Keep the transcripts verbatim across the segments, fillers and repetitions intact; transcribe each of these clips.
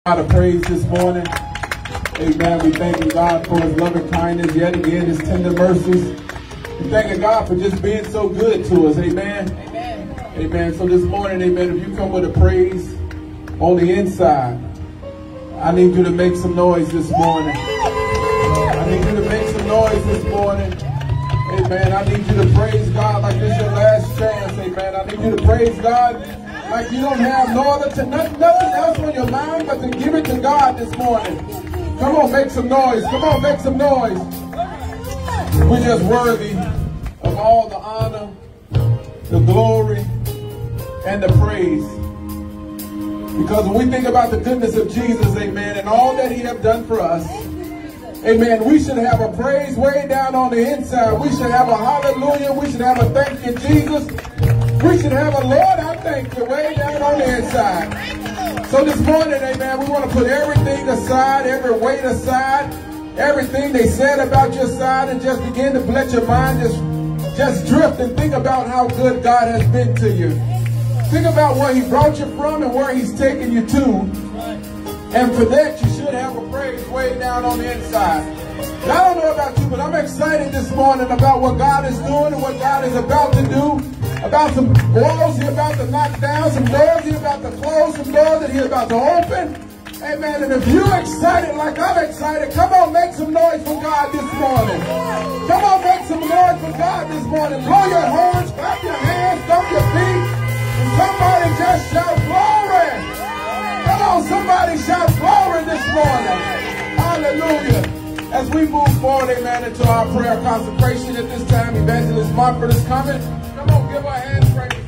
God of praise this morning. Amen. We thank God for his loving kindness, yet again his tender mercies. We thank God for just being so good to us. Amen. Amen. Amen. So this morning, amen, if you come with a praise on the inside, I need you to make some noise this morning. I need you to make some noise this morning. Amen. I need you to praise God like this is your last chance. Amen. I need you to praise God like you don't have no other, to, nothing, nothing else on your mind but to give it to God this morning. Come on, make some noise. Come on, make some noise. We're just worthy of all the honor, the glory, and the praise. Because when we think about the goodness of Jesus, amen, and all that he has done for us, amen, we should have a praise way down on the inside. We should have a hallelujah. We should have a thank you, Jesus. We should have a Lord, I thank you, way down on the inside. So this morning, amen, we want to put everything aside, every weight aside, everything they said about your side, and just begin to let your mind just, just drift and think about how good God has been to you. Think about where he brought you from and where he's taken you to. And for that, you should have a praise way down on the inside. And I don't know about you, but I'm excited this morning about what God is doing and what God is about to do. About some walls he's about to knock down, some doors he's about to close, some doors that he's about to open. Amen. And if you're excited like I'm excited, come on, make some noise for God this morning. Come on, make some noise for God this morning. Blow your horns, clap your hands, stomp your feet, and somebody just shout glory. Come on, somebody shout glory this morning. Hallelujah. As we move forward, amen, into our prayer consecration at this time, Evangelist Montford is coming. Come on, give her a hand, praise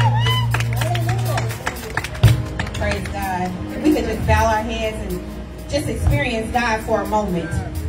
God. Praise God. If we could just bow our heads and just experience God for a moment.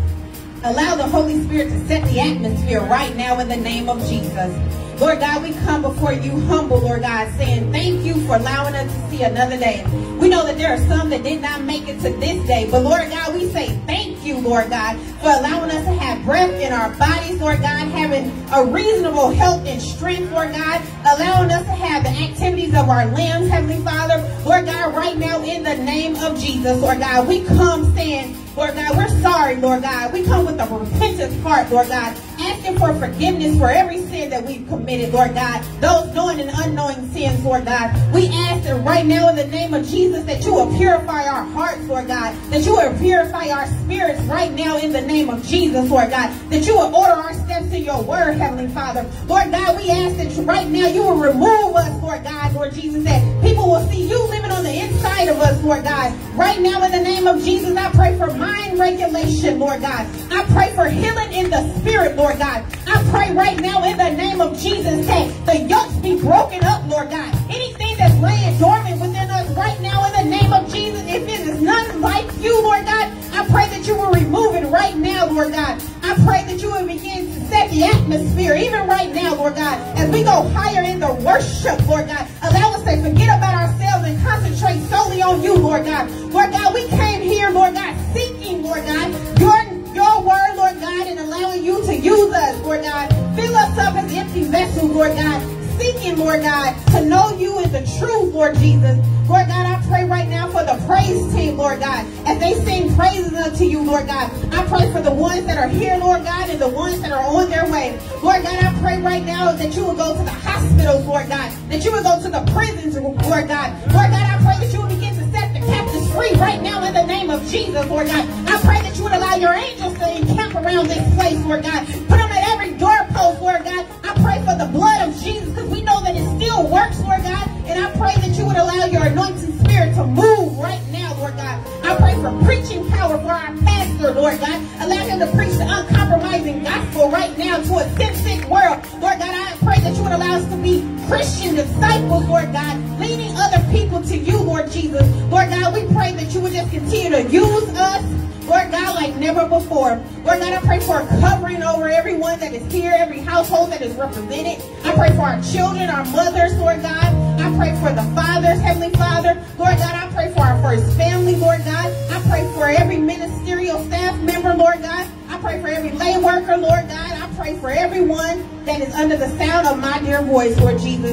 Allow the Holy Spirit to set the atmosphere right now in the name of Jesus. Lord God, we come before you humble, Lord God, saying thank you for allowing us to see another day. We know that there are some that did not make it to this day, but Lord God, we say thank you, Lord God, for allowing us to have breath in our bodies, Lord God, having a reasonable health and strength, Lord God, allowing us to have the activities of our limbs, Heavenly Father. Lord God, right now in the name of Jesus, Lord God, we come saying, Lord God, we're sorry, Lord God. We come with a repentant heart, Lord God, asking for forgiveness for every sin that we've committed, Lord God. Those knowing and unknowing sins, Lord God. We ask that right now in the name of Jesus that you will purify our hearts, Lord God. That you will purify our spirits right now in the name of Jesus, Lord God. That you will order our steps in your word, Heavenly Father. Lord God, we ask that right now you will remove us, Lord God, Lord Jesus, that people will see you living on the inside of us, Lord God. Right now in the name of Jesus, I pray for mind regulation, Lord God. I pray for healing in the spirit, Lord God. I pray right now in the name of Jesus that the yokes be broken up, Lord God. Anything that's laying dormant within us right now in the name of Jesus, if it is none like you, Lord God, I pray that you will remove it right now, Lord God. I pray that you will begin to set the atmosphere, even right now, Lord God, as we go higher in the worship, Lord God. Allow us to forget about ourselves and concentrate solely on you, Lord God. Lord God, we came here, Lord God, seeking, Lord God, your, your word, Lord God, and allowing you to use us, Lord God. Fill us up as empty vessels, Lord God. Seeking, Lord God, to know you in the truth, Lord Jesus. Lord God, I pray right now for the praise team, Lord God, as they sing praises unto you, Lord God. I pray for the ones that are here, Lord God, and the ones that are on their way. Lord God, I pray right now that you will go to the hospitals, Lord God, that you will go to the prisons, Lord God. Lord God, I pray that you will begin to set the captives free right now in the name of Jesus, Lord God. I pray that you would allow your angels to encamp around this place, Lord God. Put them at every doorpost, Lord God. I pray for the blood of Jesus, because we know that it still works, Lord God. And I pray that you would allow your anointing spirit to move right now, Lord God. I pray for preaching power for our pastor, Lord God. Allow him to preach the uncompromising gospel right now to a sin-sick world. Lord God, I pray that you would allow us to be Christian disciples, Lord God, leading other people to you, Lord Jesus. Lord God, we pray that you would just continue to use us, Lord God, like never before. Lord God, I pray for a covering over everyone that is here, every household that is represented. I pray for our children, our mothers, Lord God. I pray for the fathers, Heavenly Father. Lord God, I pray for our first family, Lord God. I pray for every ministerial staff member, Lord God. I pray for every lay worker, Lord God. I pray for everyone that is under the sound of my dear voice, Lord Jesus. I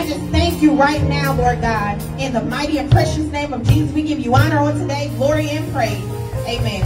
just thank you right now, Lord God. In the mighty and precious name of Jesus, we give you honor on today, glory and praise. Amen.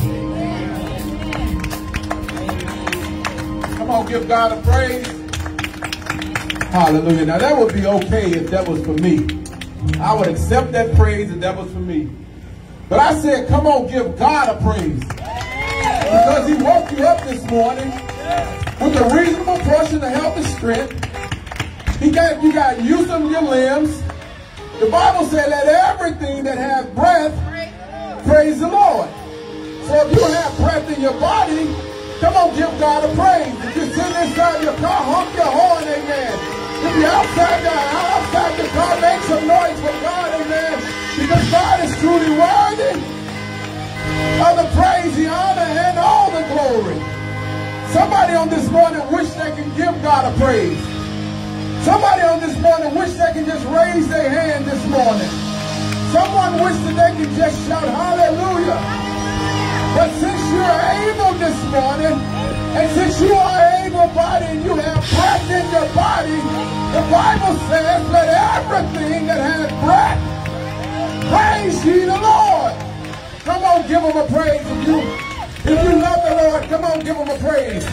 Come on, give God a praise. Hallelujah. Now that would be okay if that was for me. I would accept that praise if that was for me. But I said, come on, give God a praise. Because he woke you up this morning with a reasonable portion of health and strength. He got, you got use of your limbs. The Bible said, let everything that has breath praise the Lord. So if you have breath in your body, come on, give God a praise. If you're sitting inside your car, honk your horn, amen. If you're outside the, outside the car, make some noise for God, amen. Because God is truly worthy of the praise, the honor, and all the glory. Somebody on this morning wish they could give God a praise. Somebody on this morning wish they could just raise their hand this morning. Someone wish that they could just shout hallelujah. But since you're able this morning, and since you are able-bodied and you have breath in your body, the Bible says, let everything that has breath praise ye the Lord. Come on, give him a praise. If you, if you love the Lord, come on, give him a praise.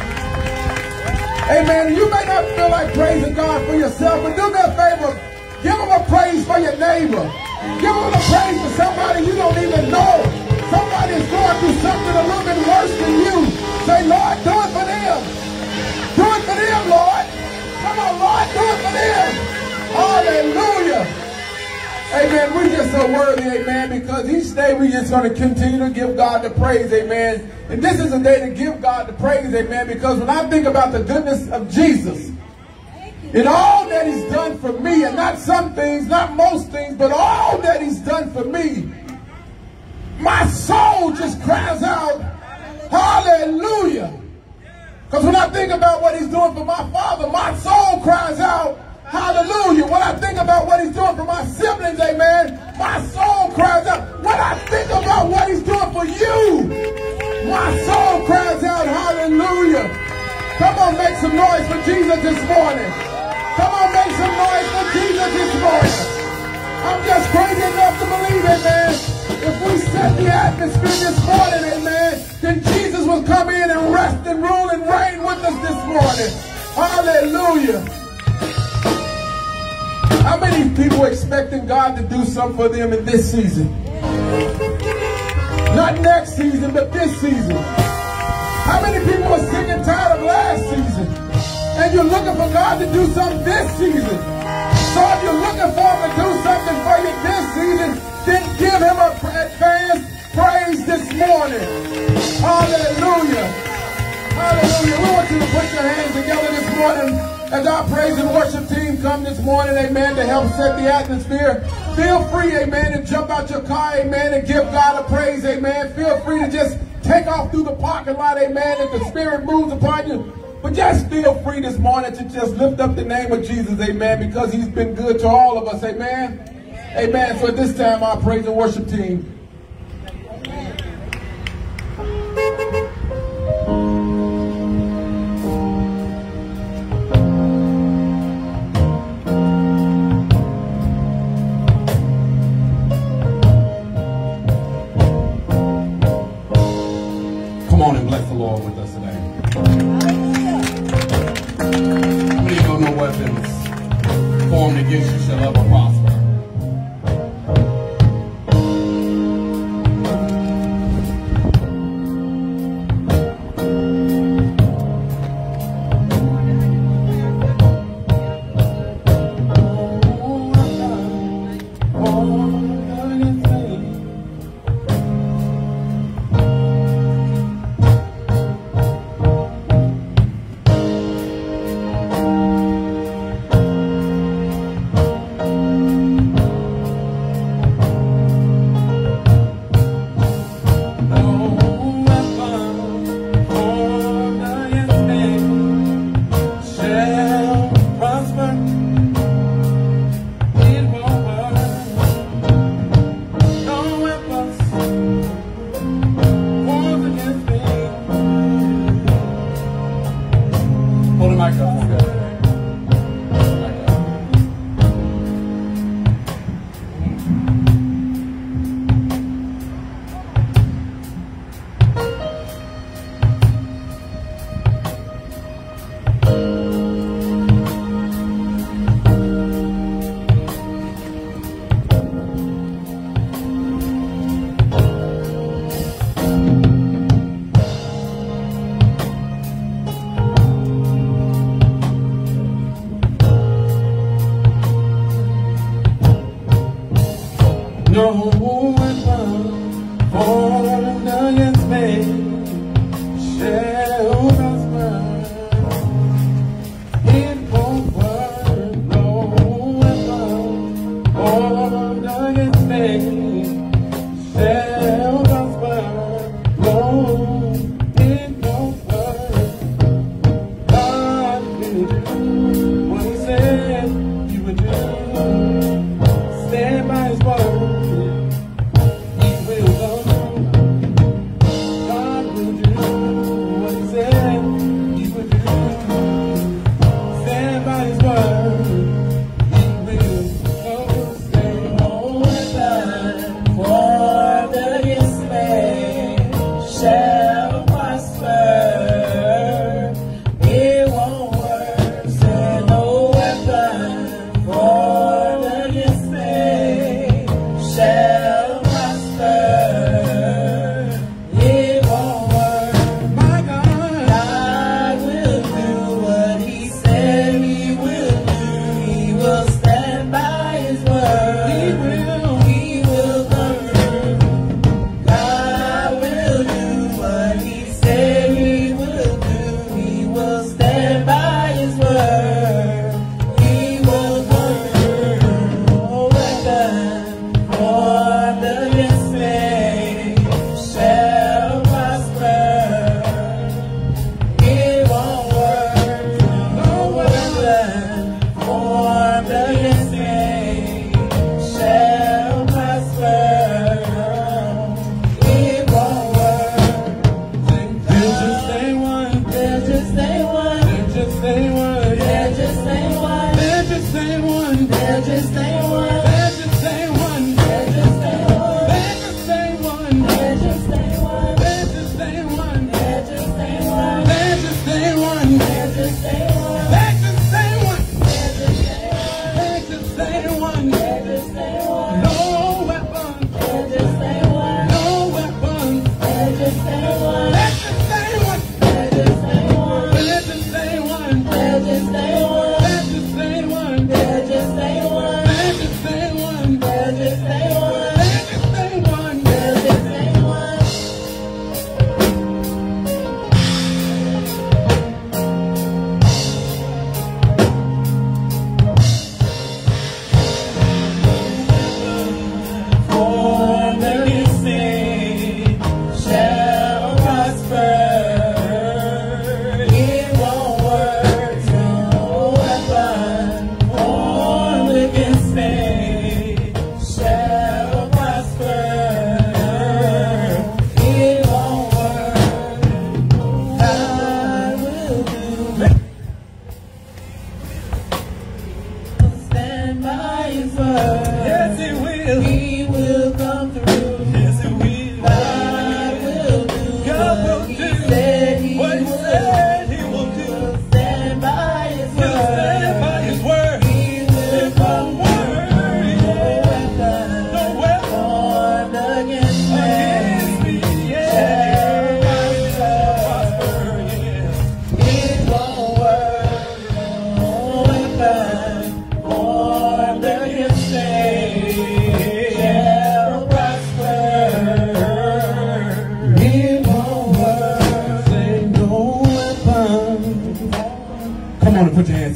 Amen. You may not feel like praising God for yourself, but do me a favor. Give him a praise for your neighbor. Give him a praise for somebody you don't even know. Somebody is going through something a little bit worse than you. Say, Lord, do it for them. Do it for them, Lord. Come on, Lord, do it for them. Hallelujah. Amen. We're just so worthy, amen, because each day we're just going to continue to give God the praise, amen. And this is a day to give God the praise, amen, because when I think about the goodness of Jesus and all that he's done for me, and not some things, not most things, but all that he's done for me, my soul just cries out, hallelujah. Because when I think about what he's doing for my father, my soul cries out, hallelujah. When I think about what he's doing for my siblings, amen, my soul cries out. When I think about what he's doing for you, my soul cries out, hallelujah. Come on, make some noise for Jesus this morning. Come on, make some noise for Jesus this morning. I'm just crazy enough to believe it, man. If we set the atmosphere this morning, amen, then Jesus will come in and rest and rule and reign with us this morning. Hallelujah. How many people expecting God to do something for them in this season? Not next season, but this season. How many people are sick and tired of last season? And you're looking for God to do something this season. So if you're looking for him to do something for you this season, then give him a advance praise this morning. Hallelujah. Hallelujah. We want you to put your hands together this morning as our praise and worship team come this morning, amen, to help set the atmosphere. Feel free, amen, to jump out your car, amen, and give God a praise, amen. Feel free to just take off through the parking lot, amen, if the Spirit moves upon you. But just feel free this morning to just lift up the name of Jesus, amen, because he's been good to all of us, amen. Amen. So at this time, our praise and worship team. Come on and bless the Lord with us today. How many of you know weapons formed against you shall ever prosper?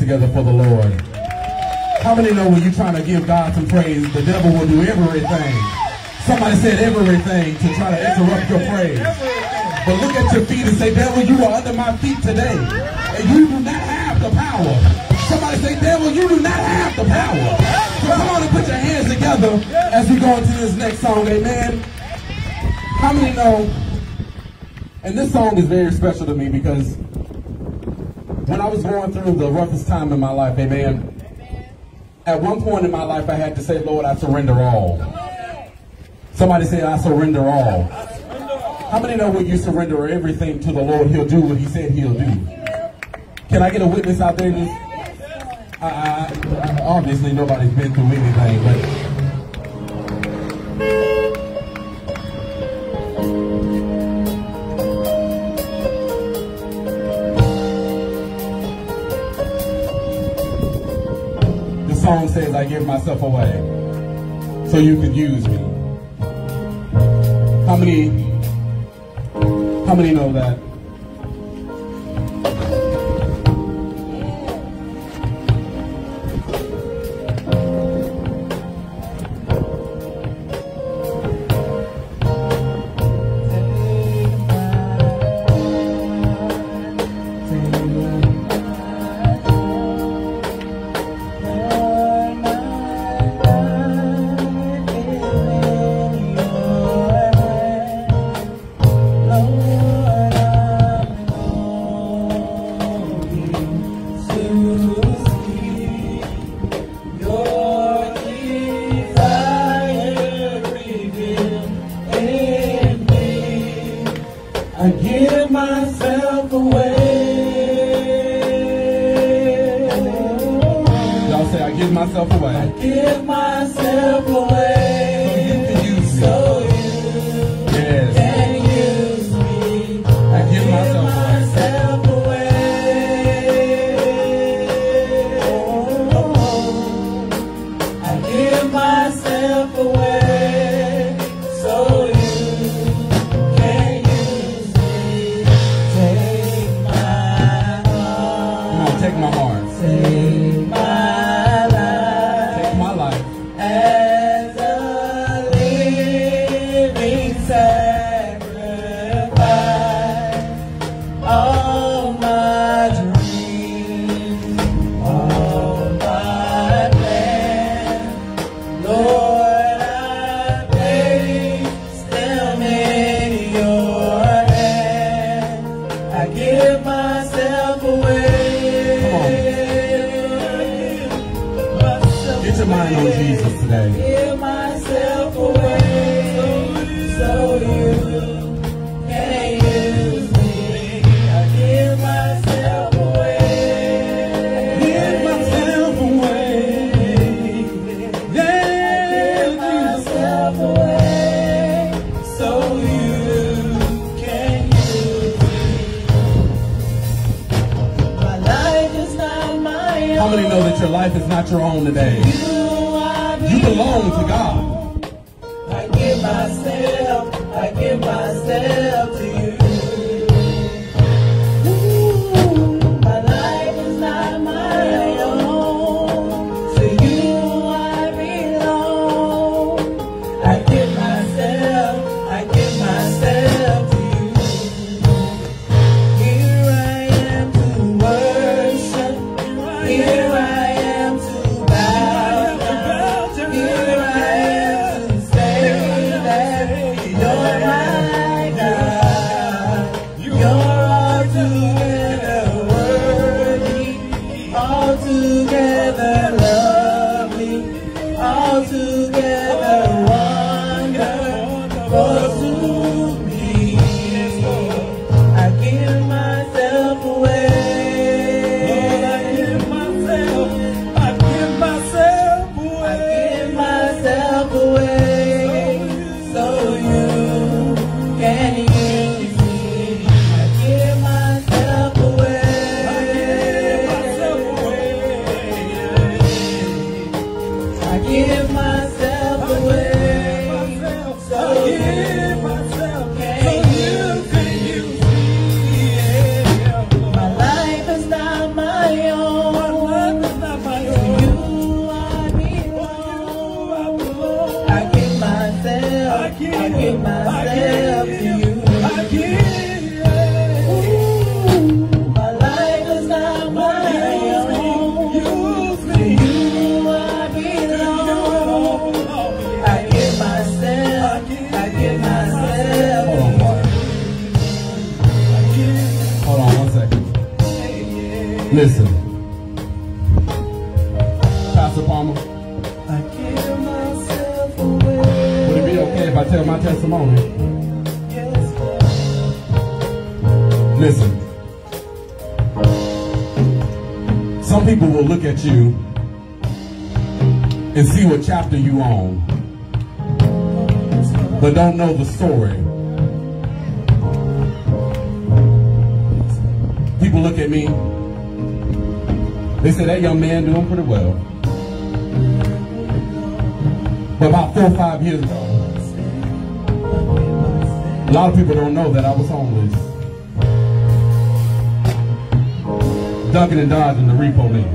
together for the Lord? How many know when you're trying to give God some praise, the devil will do everything? Somebody said everything to try to interrupt your praise. But look at your feet and say, devil, you are under my feet today. And you do not have the power. Somebody say, devil, you do not have the power. So come on and put your hands together as we go into this next song, amen. How many know, and this song is very special to me because when I was going through the roughest time in my life, amen, at one point in my life I had to say, Lord, I surrender all. Somebody say, I surrender all. How many know when you surrender everything to the Lord, he'll do what he said he'll do? Can I get a witness out there? Just, I, I, I, obviously nobody's been through anything, but the song says, I give myself away so you can use me. How many, how many know that? I give myself away. Y'all say, I give myself away. I give myself away. So you Yes. can use me. I give myself away. myself away. I give myself away. So you can use me. Take my Come on, take my heart. heart. Take my life. Take my life. As a living sacrifice, all my dreams, all my plans, Lord, I place them in your hands. I give myself away. Get your mind on Jesus today. Give myself away so you can use me. I give myself away. Give myself away. Yeah, Give myself away so you can use me. My life is not my own. How many know that your life is not your own today? You belong to God. I give myself, I give myself to you. Ooh, my life is not my own. To you I belong. I give myself, I give myself to you. Here I am to worship. Here I am to bow down. Here I am Listen, Pastor Palmer, I give myself away. would it be okay if I tell my testimony? Yes, Listen, some people will look at you and see what chapter you on, but don't know the story. People look at me, they say that young man doing pretty well. But about four or five years ago, a lot of people don't know that I was homeless, ducking and dodging the repo man,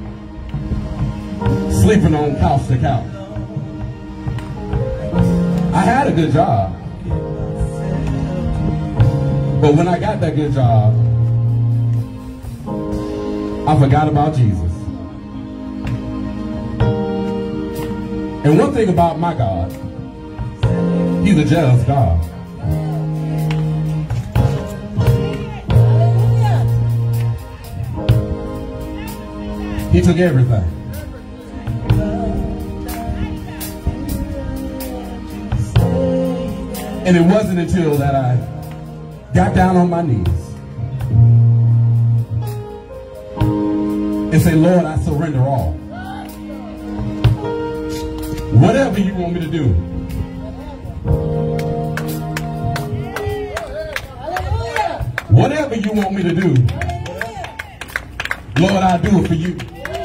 sleeping on couch to couch. I had a good job, but when I got that good job, I forgot about Jesus. And one thing about my God, he's a jealous God. He took everything. And it wasn't until that I got down on my knees and say, Lord, I surrender all. Whatever you want me to do. Whatever you want me to do, Lord, I'll do it for you.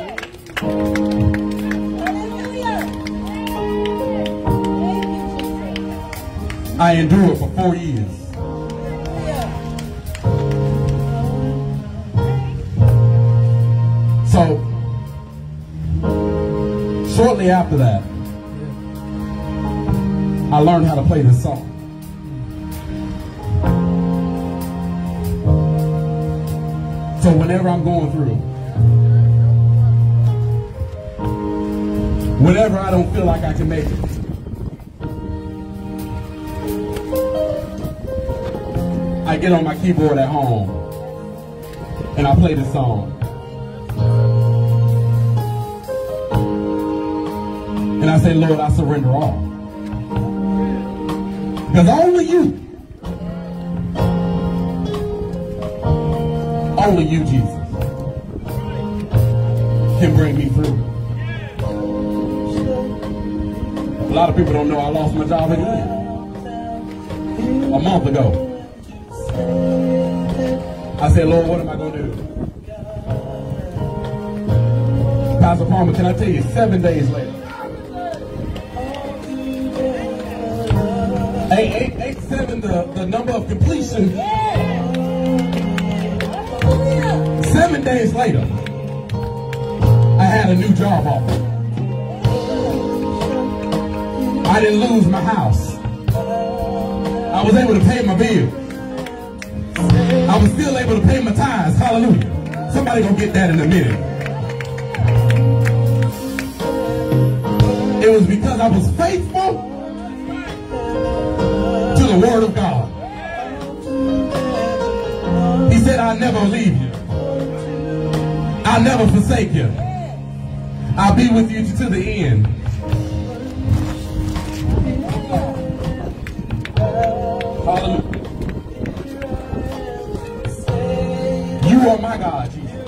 I endured for four years. So, shortly after that, I learned how to play this song. So whenever I'm going through, whenever I don't feel like I can make it, I get on my keyboard at home and I play this song. And I say, Lord, I surrender all. Because only you, only you, Jesus, can bring me through. A lot of people don't know I lost my job again a month ago. I said, Lord, what am I going to do? Pastor Palmer, can I tell you, seven days later, Ain't, ain't, ain't seven the, the number of completion? Seven days later, I had a new job offer. I didn't lose my house. I was able to pay my bills. I was still able to pay my tithes. Hallelujah. Somebody gonna get that in a minute. It was because I was faithful to the word of God. He said, I'll never leave you. I'll never forsake you. I'll be with you to the end. Hallelujah. You are my God, Jesus.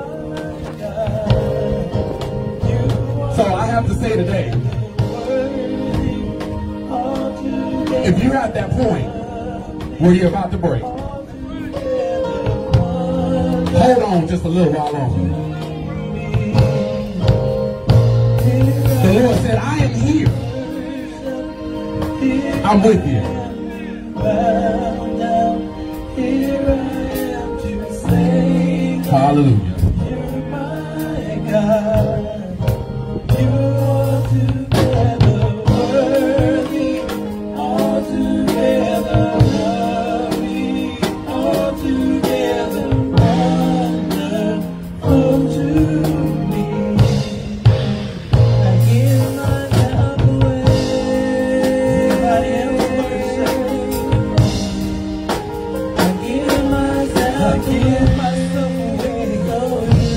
So I have to say today, if you're at that point where you're about to break, hold on just a little while longer. The Lord said, I am here. I'm with you. Hallelujah. I give myself away to go.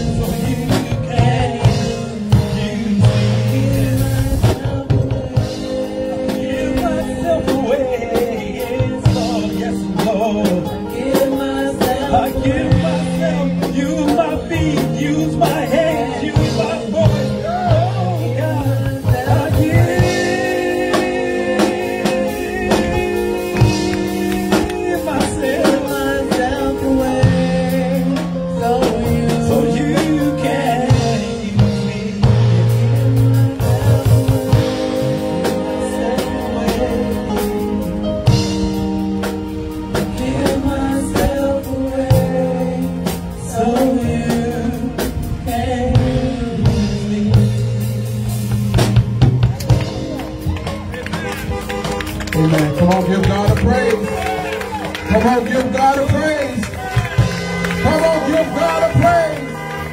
Come on, give God a praise. Come on, give God a praise.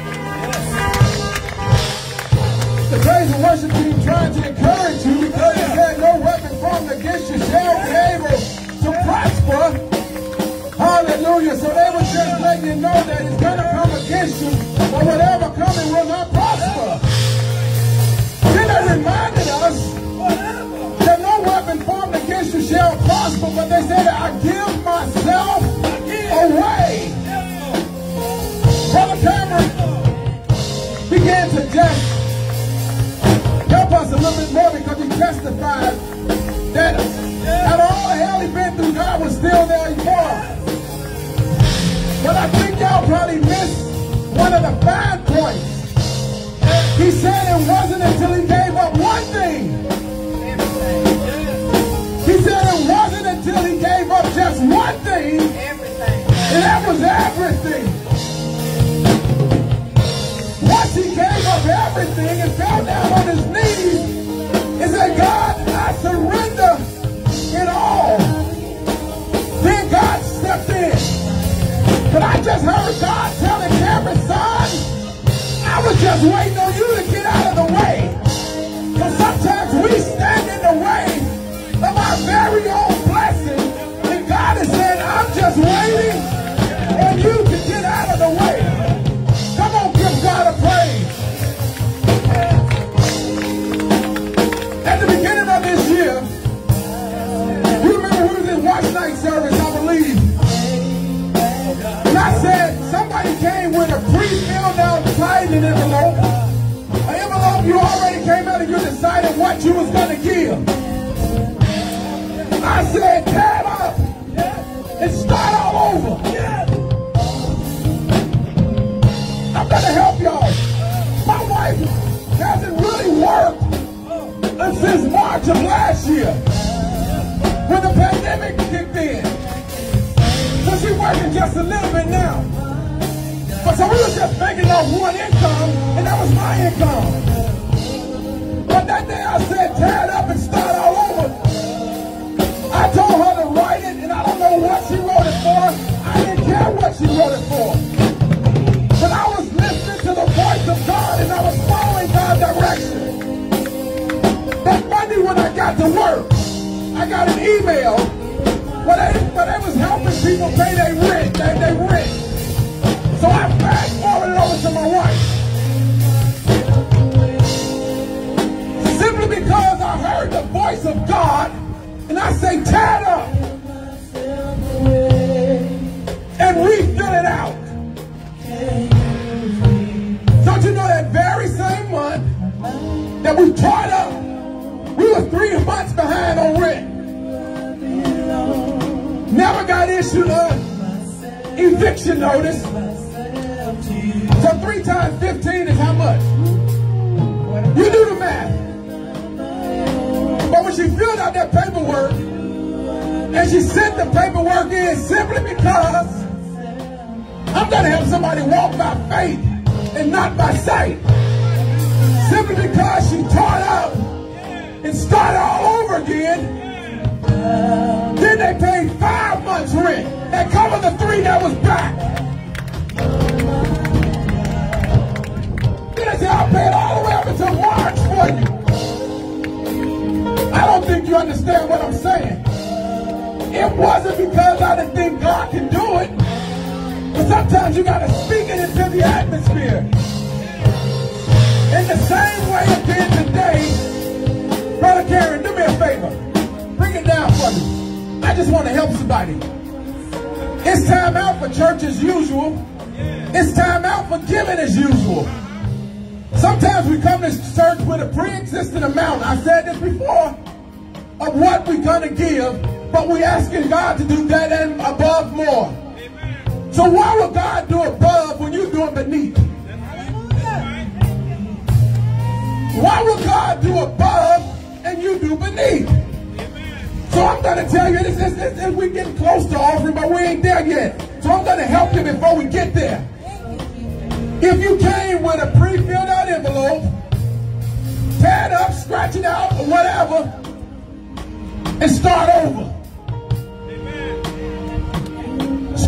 The praise and worship team trying to encourage you because it said no weapon formed against you shall be able to prosper. Hallelujah. So they were just letting you know that it's going to come against you, but whatever coming will not prosper. Then they reminded us that no weapon formed against you shall prosper, but they said, I give myself away. Brother Cameron began to just help us a little bit more because he testified that out of all the hell he'd been through, God was still there for him. But I think y'all probably missed one of the fine points. He said it wasn't until he gave up one thing. He said it wasn't until he gave up just one thing. And that was everything. Once he gave up everything and fell down on his knees and said, God, I surrender it all. Then God stepped in. But I just heard God telling Cameron, son, I was just waiting on you to get out of the way. Because sometimes we stand in the way of our very own blessing. And God is saying, I'm just waiting on you to get out of the way. Come on, give God a praise. At the beginning of this year, you remember we was in watch night service, I believe. And I said, somebody came with a pre-filled out tithing envelope. An envelope you already came out and you decided what you was going to give. I said, tear it up and start all over. I'm going to help y'all. My wife hasn't really worked since March of last year when the pandemic kicked in. So she's working just a little bit now. But so we were just making off one income, and that was my income. But that day I said, tear it up and start all over. I told her to write it, and I don't know what she wrote it for. I didn't care what she wrote it for. But I was listening to the voice of God, and I was following God's direction. That Monday when I got to work, I got an email where they, where they was helping people pay their rent, their, their rent. So I fast forwarded over to my wife. Simply because I heard the voice of God, and I say, tear it up and refill it out. Don't you know that very same month that we tore it up, we were three months behind on rent. Never got issued an eviction notice. So three times fifteen is how much? You do the math. But when she filled out that paperwork, and she sent the paperwork in simply because I'm going to have somebody walk by faith and not by sight. Simply because she tore it out and started all over again. Then they paid five months rent and covered the three that was back. Then they said, I'll pay it all the way up until March for you. I don't think you understand what I'm saying. It wasn't because I didn't think God can do it. But sometimes you got to speak it into the atmosphere. In the same way again today, Brother Karen, do me a favor. Bring it down for me. I just want to help somebody. It's time out for church as usual. It's time out for giving as usual. Sometimes we come to church with a pre-existing amount. I said this before, of what we're going to give, but we're asking God to do that and above more. So why would God do above when you're doing beneath? Why would God do above and you do beneath? So I'm going to tell you, this is, this is, we're getting close to offering, but we ain't there yet. So I'm going to help you before we get there. If you came with a pre-filled out envelope, tear it up, scratch it out, or whatever, and start over.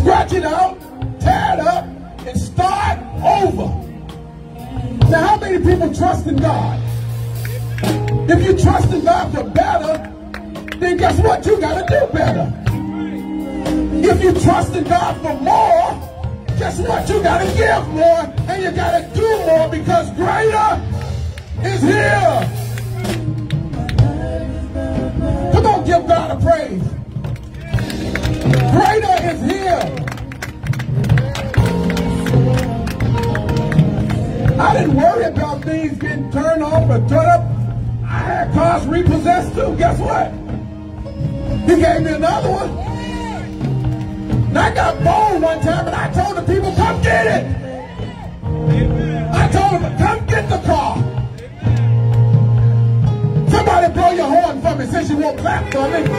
scratch it out, tear it up, and start over. Now, how many people trust in God? If you trust in God for better, then guess what? You got to do better. If you trust in God for more, guess what? You got to give more, and you got to do more, because greater is here. Come on, give God a praise. Greater is here. I didn't worry about things getting turned off or turned up. I had cars repossessed too. Guess what? He gave me another one. And I got bold one time and I told the people, come get it. I told them, come get the car. Somebody blow your horn for me since you won't clap for me.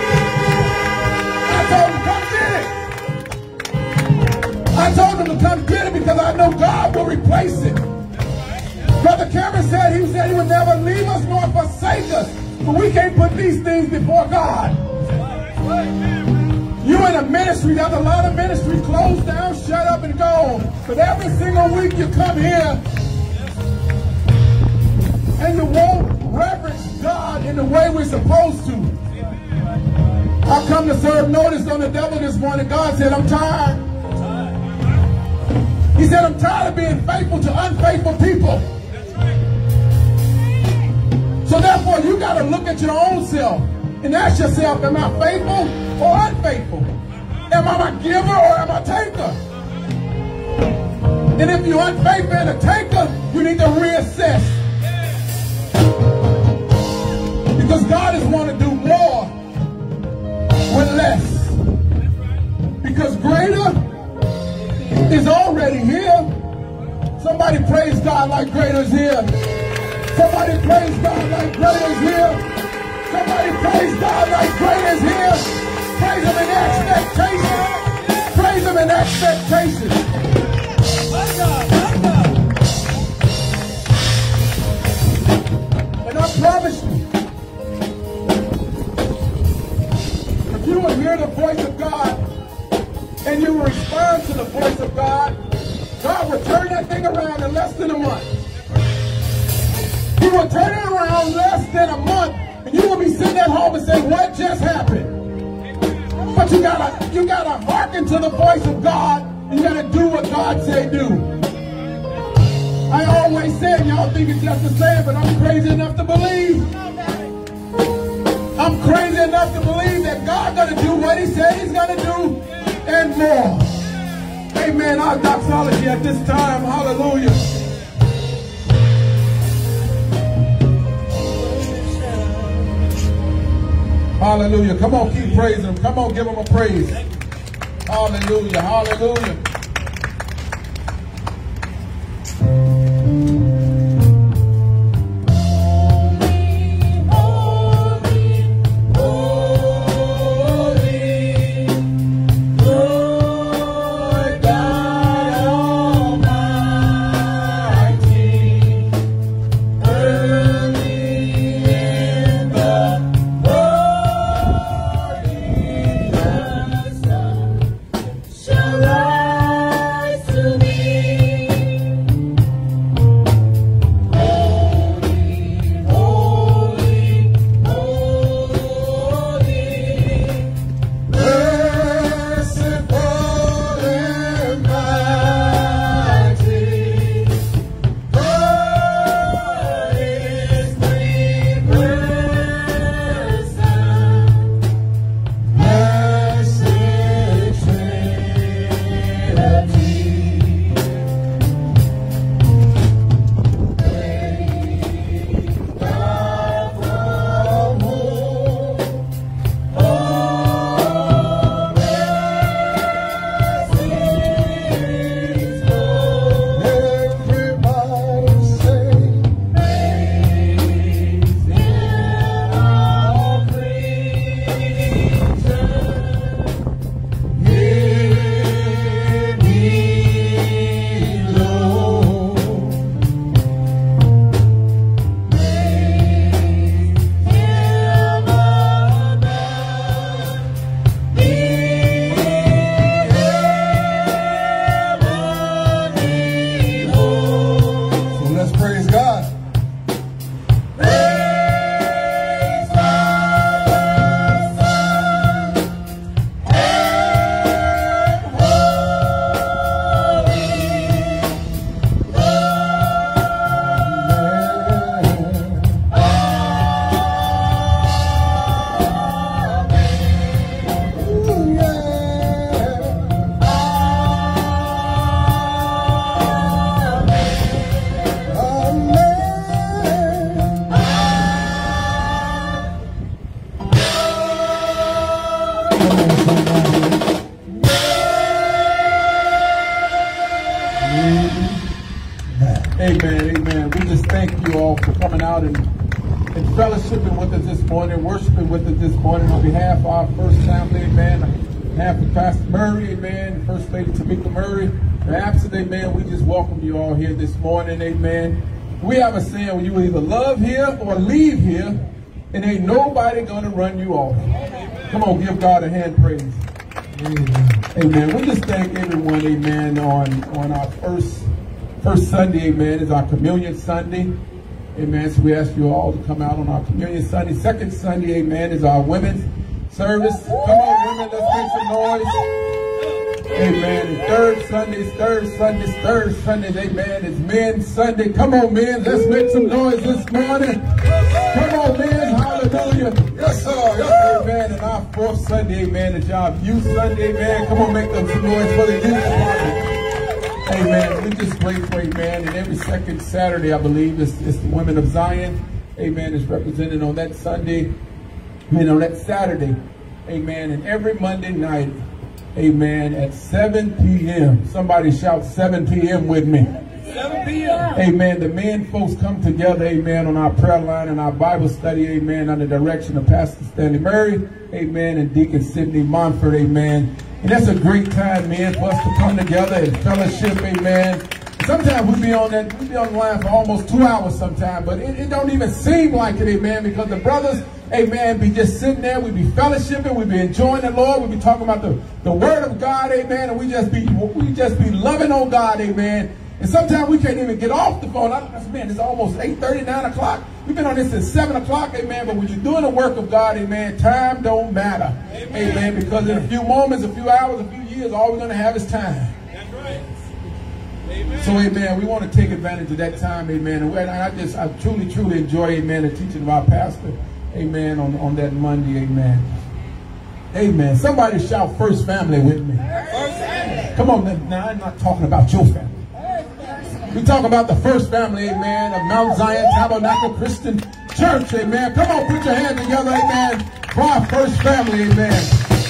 I told them, come get it. I told them to come get it because I know God will replace it. Brother Cameron said he said he would never leave us nor forsake us. But we can't put these things before God. You in a ministry, there's a lot of ministry closed down, shut up and gone. But every single week you come here and you won't reverence God in the way we're supposed to. I come to serve notice on the devil this morning. God said, I'm tired. He said, I'm tired of being faithful to unfaithful people. So therefore, you got to look at your own self and ask yourself, am I faithful or unfaithful? Am I a giver or am I a taker? And if you're unfaithful and a taker, you need to reassess. Because God is wanting to do more with less. Because greater is already here. Somebody praise God like greater is here. Somebody praise God like greater is here. Somebody praise God like greater is here. Praise Him in expectation. Praise Him in expectation. And I promise you, if you will hear the voice of God and you will respond to the voice of God, God will turn that thing around in less than a month. He will turn it around less than a month, and you will be sitting at home and say, what just happened? But you gotta, you gotta hearken to the voice of God, and you gotta do what God say do. I always say, y'all think it's just a saying, but I'm crazy enough to believe. I'm crazy enough to believe that God's gonna do what He said He's gonna do, and more. Amen. Our doxology at this time. Hallelujah. Hallelujah. Come on, keep praising Him. Come on, give Him a praise. Hallelujah. Hallelujah. Shall I coming out and, and fellowshipping with us this morning, worshiping with us this morning on behalf of our first family, amen. On behalf of Pastor Murray, amen, and First Lady Tamika Murray. The absent, amen, we just welcome you all here this morning, amen. We have a saying, when you will either love here or leave here, and ain't nobody going to run you off. Come on, give God a hand praise. Amen. Amen. We just thank everyone, amen, on, on our first first Sunday, amen, is our Communion Sunday. Amen. So we ask you all to come out on our Communion Sunday. Second Sunday, amen, is our women's service. Come on, women, let's make some noise. Amen. And third Sundays, third Sundays, third Sundays, amen, is Men's Sunday. Come on, men, let's make some noise this morning. Come on, men, hallelujah. Yes, sir. Yes, amen. And our fourth Sunday, amen, is our Youth Sunday, amen. Come on, make them some noise for the youth department. Amen. We just grateful, amen. And every second Saturday, I believe, is, is the Women of Zion. Amen. Is represented on that Sunday, I mean, on that Saturday. Amen. And every Monday night, amen, at seven p m Somebody shout seven p m with me. seven p m Amen. The men folks come together, amen, on our prayer line and our Bible study, amen, under the direction of Pastor Stanley Murray, amen, and Deacon Sidney Monfort, amen. And that's a great time, man, for us to come together and fellowship, amen. Sometimes we be on that, we be on the line for almost two hours sometimes, but it, it don't even seem like it, amen, because the brothers, amen, be just sitting there, we be fellowshipping, we be enjoying the Lord, we be talking about the, the word of God, amen, and we just be we just be loving on God, amen. And sometimes we can't even get off the phone. I, man, it's almost eight thirty, nine o'clock. We've been on this since seven o'clock, amen. But when you're doing the work of God, amen, time don't matter. Amen. Amen. Because in a few moments, a few hours, a few years, all we're going to have is time. That's right. Amen. So, amen, we want to take advantage of that time, amen. And I just, I truly, truly enjoy, amen, the teaching of our pastor, amen, on, on that Monday, amen. Amen. Somebody shout First Family with me. First Family. Come on, now I'm not talking about your family. We talk about the first family, amen, of Mount Zion Tabernacle Christian Church, amen. Come on, put your hands together, amen, for our first family, amen.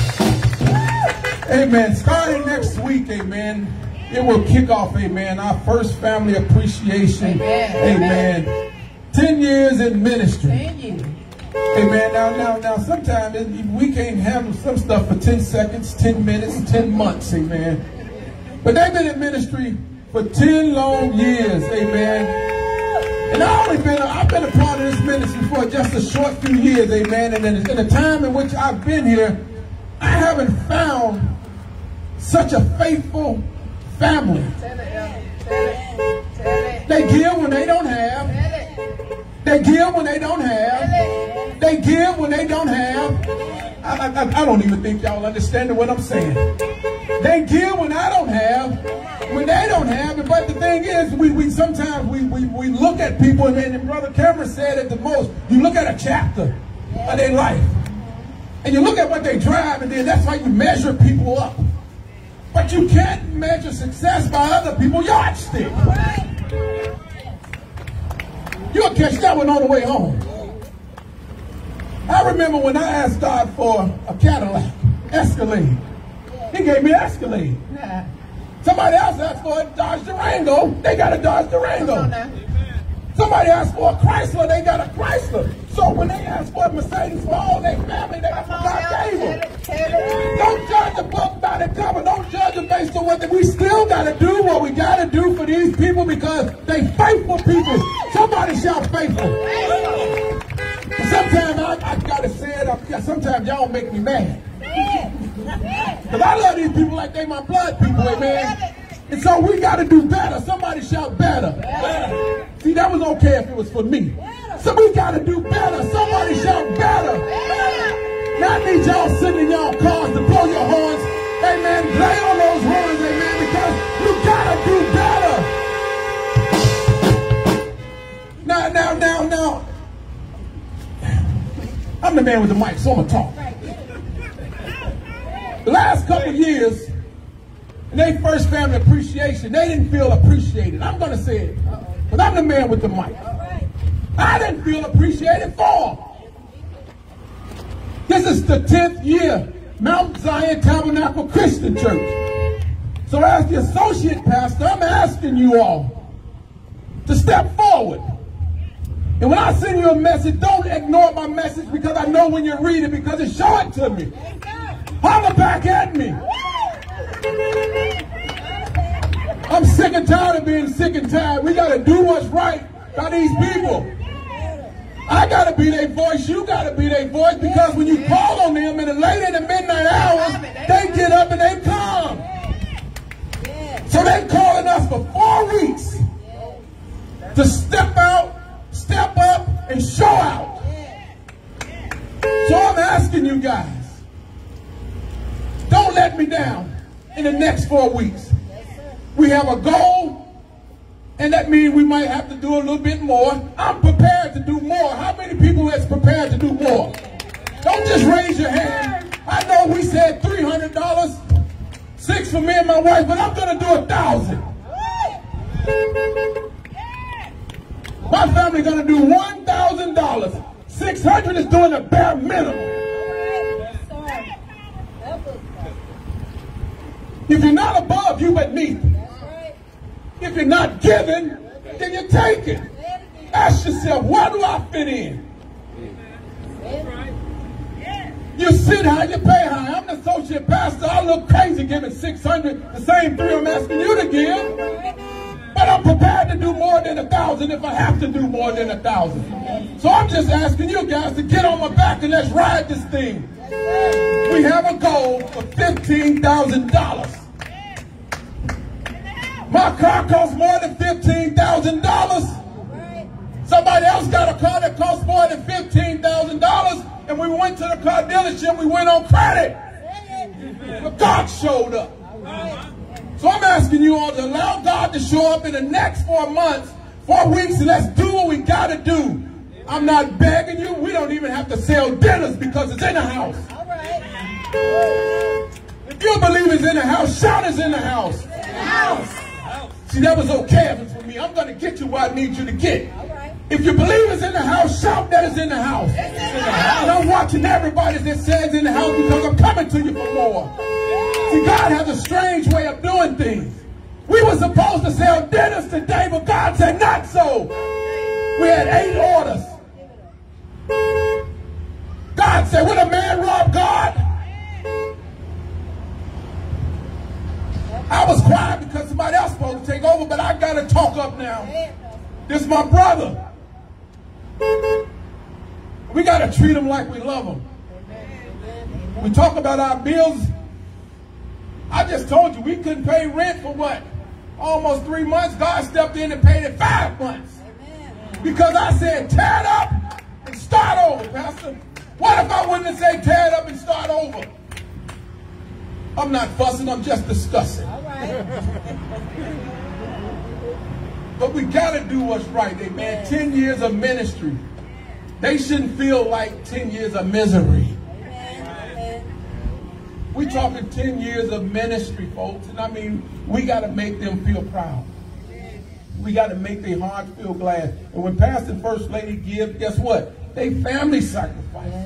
Amen. Starting next week, amen, it will kick off, amen, our first family appreciation, amen. amen. Ten years in ministry. Amen. Now, now, now, sometimes we can't handle some stuff for ten seconds, ten minutes, ten months, amen. But they've been in ministry for ten long years, amen. And I've only been, I've been a part of this ministry for just a short few years, amen. And in, in the time in which I've been here, I haven't found such a faithful family. They give when they don't have. They give when they don't have. They give when they don't have. I, I, I don't even think y'all understand what I'm saying. They give when I don't have, when they don't have it. But the thing is, we, we sometimes we, we, we look at people, and, and Brother Cameron said it the most. You look at a chapter of their life, and you look at what they drive, and then that's how you measure people up. But you can't measure success by other people's yardstick. You'll catch that one on the way home. I remember when I asked God for a Cadillac Escalade. He gave me an Escalade. Nah. Somebody else asked for a Dodge Durango. They got a Dodge Durango. Somebody asked for a Chrysler. They got a Chrysler. So when they asked for a Mercedes for all their family, they got what God gave them. Don't judge a book by the cover. Don't judge them based on what they, we still got to do what we got to do for these people because they faithful people. Somebody shout faithful. Sometimes I, I got to say it. Sometimes y'all make me mad. Because I love these people like they my blood people, amen. And so we got to do better. Somebody shout better. better. See, that was okay if it was for me. So we got to do better. Somebody shout better. better. Now I need y'all sitting in y'all cars to blow your horns. Amen. Play on those horns, amen, because you got to do better. Now, now, now, now. I'm the man with the mic, so I'm going to talk. The last couple years, in their first family appreciation, they didn't feel appreciated. I'm going to say it, but I'm the man with the mic. I didn't feel appreciated for. This is the tenth year, Mount Zion Tabernacle Christian Church. So as the associate pastor, I'm asking you all to step forward And when I send you a message, don't ignore my message because I know when you read it because it show it to me. Holler back at me. I'm sick and tired of being sick and tired. We got to do what's right by these people. I got to be their voice. You got to be their voice because when you call on them in the late in the midnight hours, they get up and they come. So they calling us for four weeks to step out, step up, and show out. So I'm asking you guys, don't let me down in the next four weeks. We have a goal, and that means we might have to do a little bit more. I'm prepared to do more. How many people is prepared to do more? Don't just raise your hand. I know we said three hundred dollars, six for me and my wife, but I'm going to do a thousand. My family going to do one thousand dollars. six hundred is doing the bare minimum. If you're not above, you beneath. If you're not giving, then you take it. Ask yourself, where do I fit in? You sit high, you pay high. I'm the associate pastor. I look crazy giving six hundred, the same three I'm asking you to give. But I'm prepared to do more than a thousand if I have to do more than a thousand. So I'm just asking you guys to get on my back and let's ride this thing. We have a goal of fifteen thousand dollars. My car costs more than fifteen thousand dollars. Somebody else got a car that costs more than fifteen thousand dollars. And we went to the car dealership, we went on credit. But God showed up. So I'm asking you all to allow God to show up in the next four months, four weeks, and let's do what we got to do. I'm not begging you. We don't even have to sell dinners because it's in the house. If you believe it's in the house, shout it's in the house. In the house. See, that was okay if it's for me. I'm going to get you where I need you to get. If you believe it's in the house, shout that it's in the house. It's in the house. And I'm watching everybody that says in the house because I'm coming to you for more. See, God has a strange way of doing things. We were supposed to sell dinners today, but God said not so. We had eight orders. God said, would a man rob God? I was quiet because somebody else was supposed to take over, but I got to talk up now. This is my brother. We got to treat him like we love him. We talk about our bills. I just told you we couldn't pay rent for what? Almost three months. God stepped in and paid it five months. Because I said, tear it up and start over, Pastor. What if I wouldn't have said tear it up and start over? I'm not fussing, I'm just discussing. All right. But we got to do what's right, amen. ten years of ministry. They shouldn't feel like ten years of misery. We're talking ten years of ministry, folks. And I mean, we got to make them feel proud. We got to make their hearts feel glad. And when Pastor and First Lady give, guess what? They family sacrifice.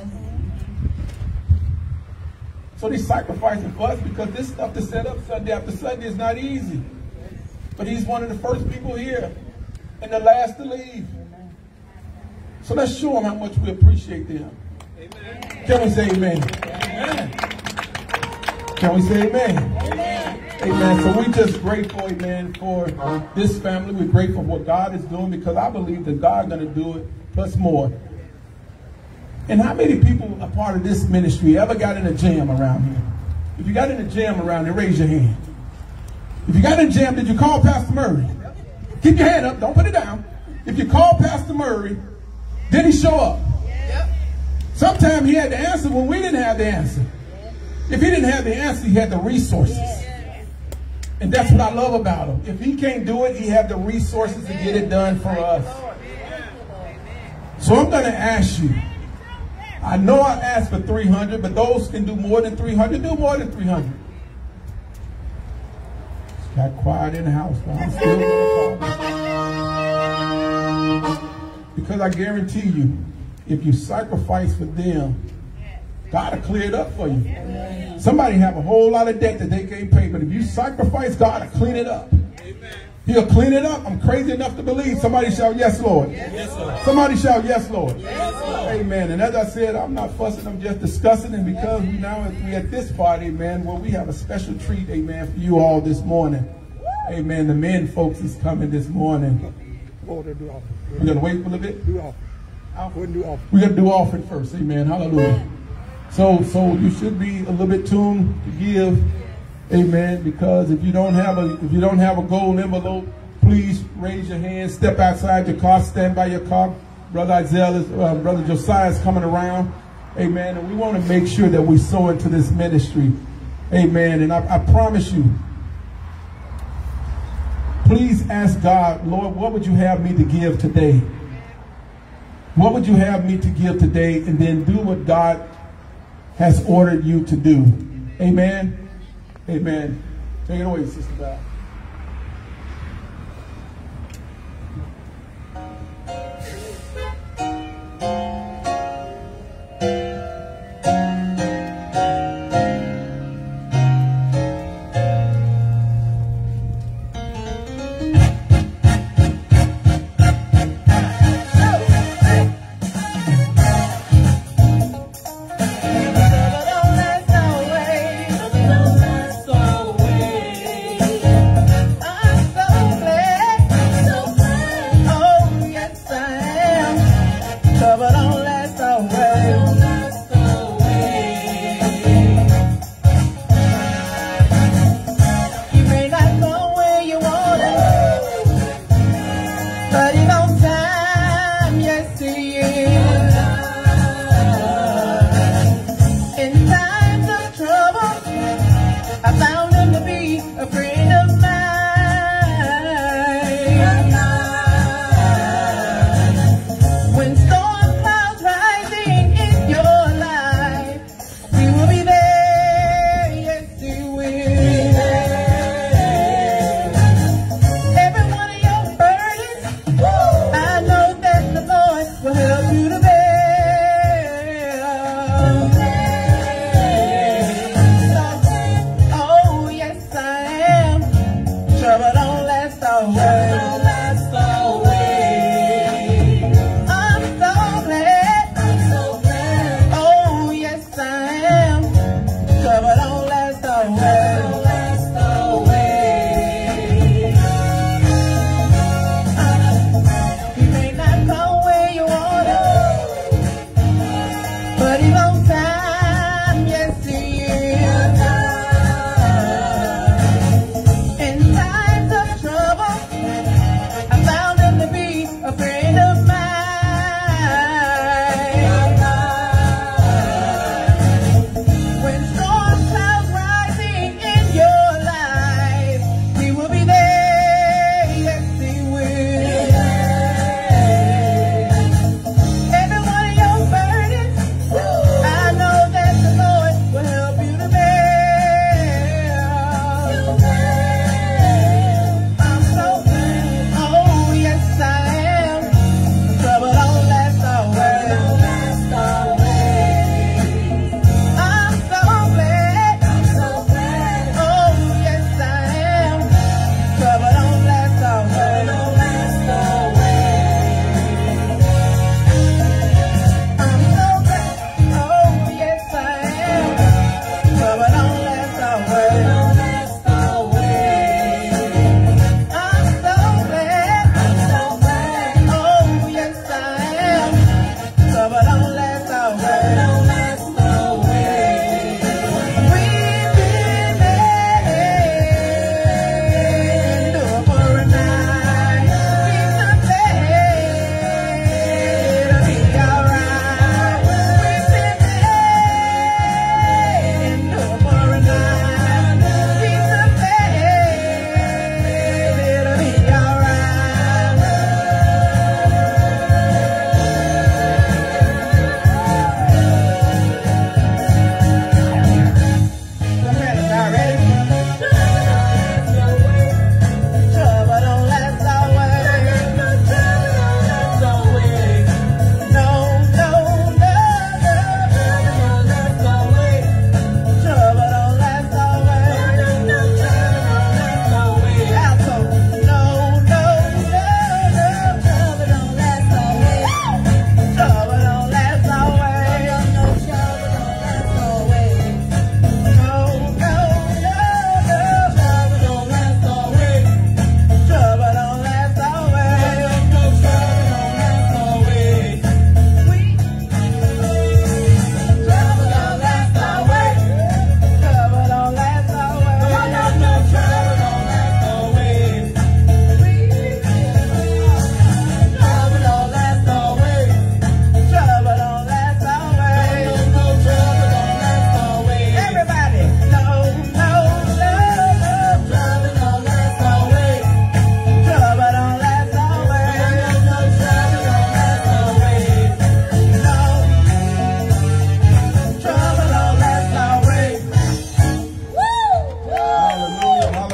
So they sacrificing for us because this stuff to set up Sunday after Sunday is not easy. But he's one of the first people here and the last to leave. So let's show them how much we appreciate them. Amen. Can we say amen? Amen. Can we say amen? Amen. Amen. So we're just grateful, amen, for this family. We're grateful for what God is doing because I believe that God's going to do it plus more. And how many people are part of this ministry ever got in a jam around here? If you got in a jam around here, raise your hand. If you got in a jam, did you call Pastor Murray? Keep your hand up. Don't put it down. If you call Pastor Murray, did he show up? Yep. Sometimes he had the answer when we didn't have the answer. If he didn't have the answer, he had the resources. And that's what I love about him. If he can't do it, he had the resources to get it done for us. So I'm going to ask you. I know I asked for three hundred, but those can do more than three hundred. Do more than three hundred. It's got quiet in the house, but I'm still going to call. Because I guarantee you, if you sacrifice for them, God will clear it up for you. Somebody have a whole lot of debt that they can't pay, but if you sacrifice, God will clean it up. He'll clean it up. I'm crazy enough to believe. Somebody shout, yes, Lord. Yes, Lord. Somebody shout, yes, Lord. Yes, Lord. Amen. And as I said, I'm not fussing. I'm just discussing. And because we now we at this party, amen, well, we have a special treat, amen, for you all this morning. Amen. The men folks is coming this morning. We're going to wait for a little bit. We're going to do offering first. Amen. Hallelujah. So, so you should be a little bit tuned to give. Amen. Because if you don't have a if you don't have a gold envelope, please raise your hand. Step outside your car. Stand by your car. Brother Isaiah is uh, Brother Josiah is coming around. Amen. And we want to make sure that we sow into this ministry. Amen. And I, I promise you, please ask God, Lord, what would you have me to give today? What would you have me to give today? And then do what God has ordered you to do. Amen. Amen. Take it away, Sister Val. Oh,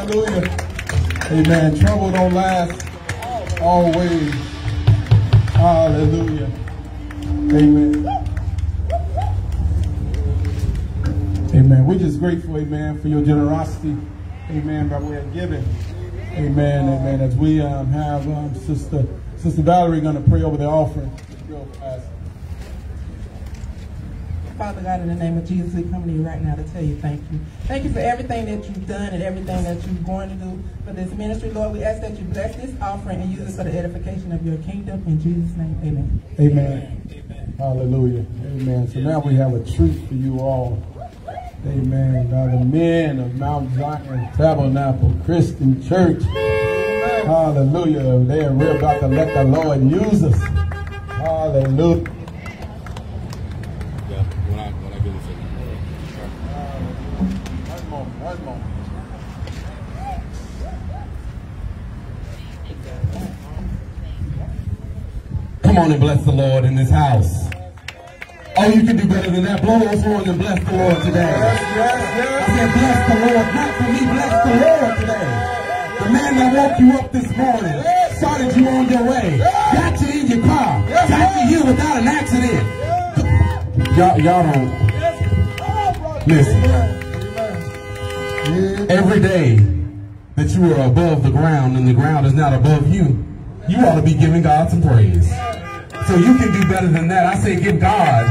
Hallelujah. Amen. Trouble don't last always. Hallelujah. Amen. Amen. We're just grateful, amen, for your generosity. Amen. By way of giving. Amen. Amen. As we um, have um, Sister Sister Valerie going to pray over the offering. Real fast. Father God, in the name of Jesus, we come to you right now to tell you thank you. Thank you for everything that you've done and everything that you're going to do for this ministry. Lord, we ask that you bless this offering and use it for the edification of your kingdom. In Jesus' name, amen. Amen. Amen. Hallelujah. Amen. So now we have a treat for you all. Amen. Now the men of Mount Zion Tabernacle Christian Church. Hallelujah. They are we're about to let the Lord use us. Hallelujah. Come on and bless the Lord in this house. Oh, you can do better than that. Blow those horns and bless the Lord today. Yes, yes, yes. I said bless the Lord, not for me, bless the Lord today. The man that woke you up this morning, started you on your way, got you in your car, got you here without an accident. Y'all, y'all don't listen. Every day that you are above the ground and the ground is not above you, you ought to be giving God some praise. So you can do better than that. I say give God.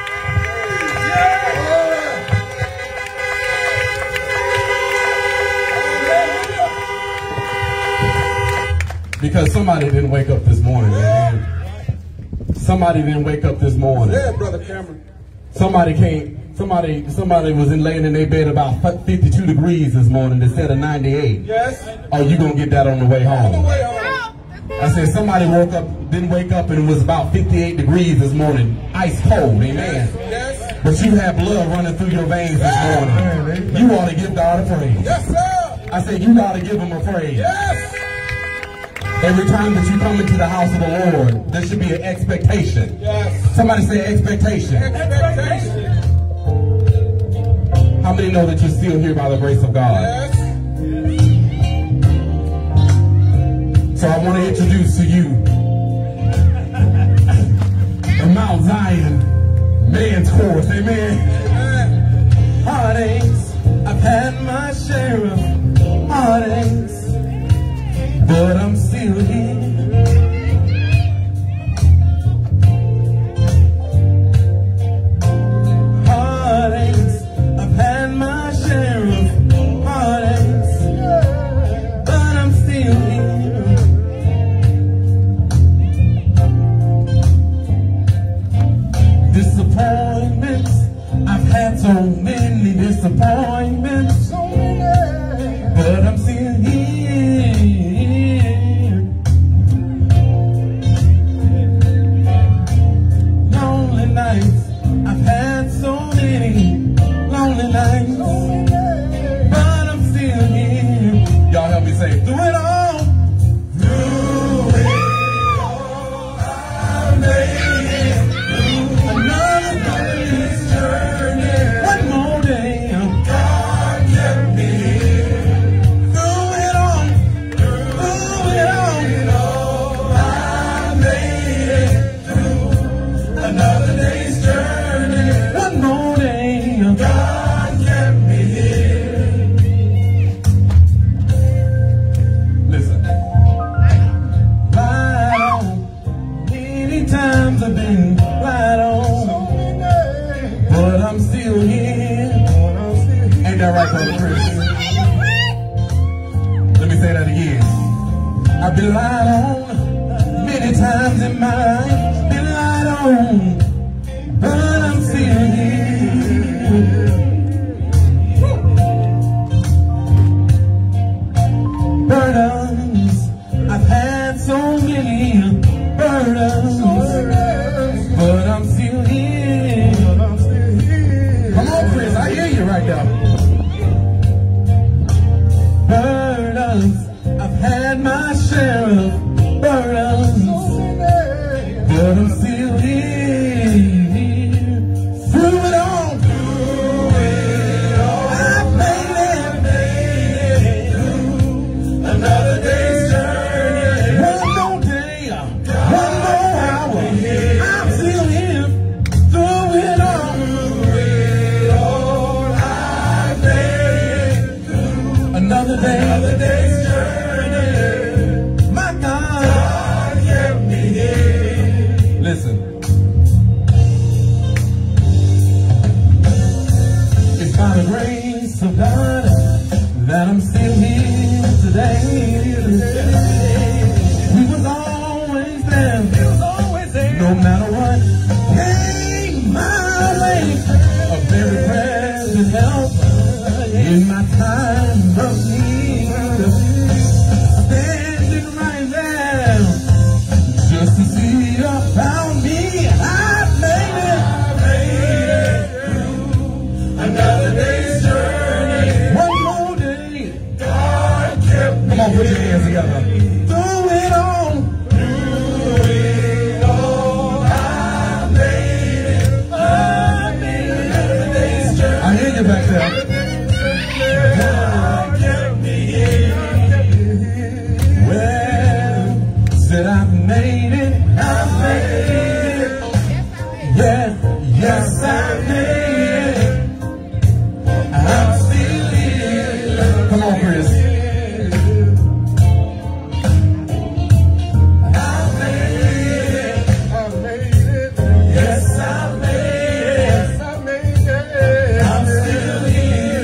Because somebody didn't wake up this morning, man. Somebody didn't wake up this morning. Yeah, Brother Cameron. Somebody came, somebody somebody was in laying in their bed about fifty-two degrees this morning instead of ninety-eight. Yes. Oh, you gonna get that on the way home. On the way home. I said somebody woke up, didn't wake up, and it was about fifty-eight degrees this morning. Ice cold, amen. Yes. But you had blood running through your veins this morning. You ought to give God a praise. Yes, sir. I said you ought to give him a praise. Yes. Every time that you come into the house of the Lord, there should be an expectation. Yes. Somebody say expectation. Expectation. How many know that you're still here by the grace of God? Yes. So I want to introduce to you the Mount Zion Men's Chorus. Amen. Amen. Heartaches, I've had my share of heartaches, but I'm still here. Heartaches, I've had my share of heartaches, but I'm still here. Disappointments, I've had so many disappointments, but I'm still here. Lonely nights, I've had so many lonely nights, but I'm still here. Y'all help me say, through it all, through it all, I made it. Another day's journey, one more day, God kept me here. Through it all, through it all, I made it through another day's journey, one more day, God kept me here. Listen, lied on, many times I've been lied on, but I'm still here. Ain't that right, Brother Chris? Let me say that again. I've been lied on many times in my life, been lied on, but I'm still here. Burdens, I've had so many burdens, but I'm still here. Come on, Chris, I hear you right now. Burdens, I've had my share of burdens, but I'm still here. Through it all, through it all, I made it, made it through Another day, another day's journey. My God, God kept me here. Listen. It's by the grace of God that I'm still here today. He was always there. He was always there. No matter what came my way. A very present help in my time of need. Standing right there just to see about me. I made it. I made it through another day's journey. One more day. God kept me. Come on, put your hands together. Through it all. Through it all. I made it. I made it. Another day's journey. I hear you back there. God kept me here. Well, said I made it. I made it. Yeah, yes I made it. I'm still here. Come on, Chris. I made it. I made it. Yes, I made it. Yes, I made it. I'm still here.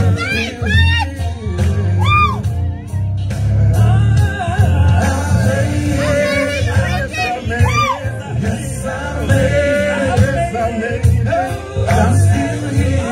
I made it. Yes, I made it. Yes, I made it. I'm still here.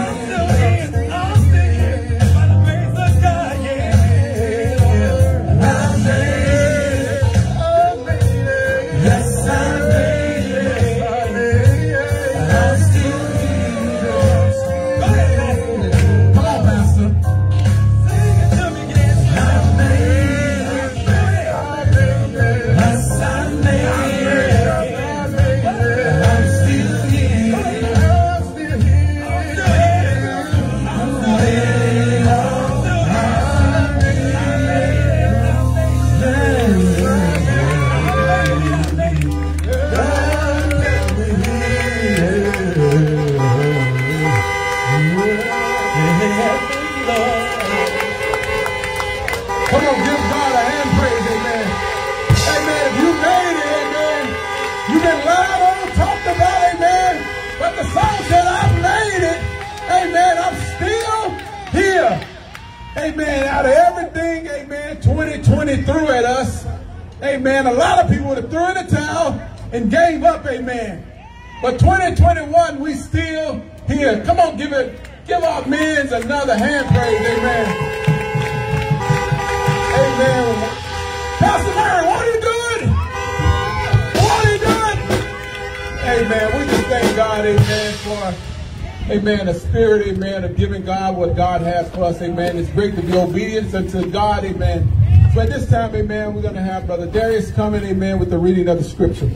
Come on, give God a hand praise, amen. Amen. If you made it, amen. You've been lied on, talked about, amen. But the song said, I made it. Amen. I'm still here. Amen. Out of everything, amen, twenty twenty threw at us. Amen. A lot of people would have threw in the towel and gave up, amen. But twenty twenty-one, we still here. Come on, give it, give our men another hand praise, amen. Amen. Pastor Murray, won't you do it? Won't you do it? Amen. We just thank God, amen, for, amen, a spirit, amen, of giving God what God has for us, amen. It's great to be obedient unto God, amen. So at this time, amen, we're going to have Brother Darius coming, amen, with the reading of the scripture.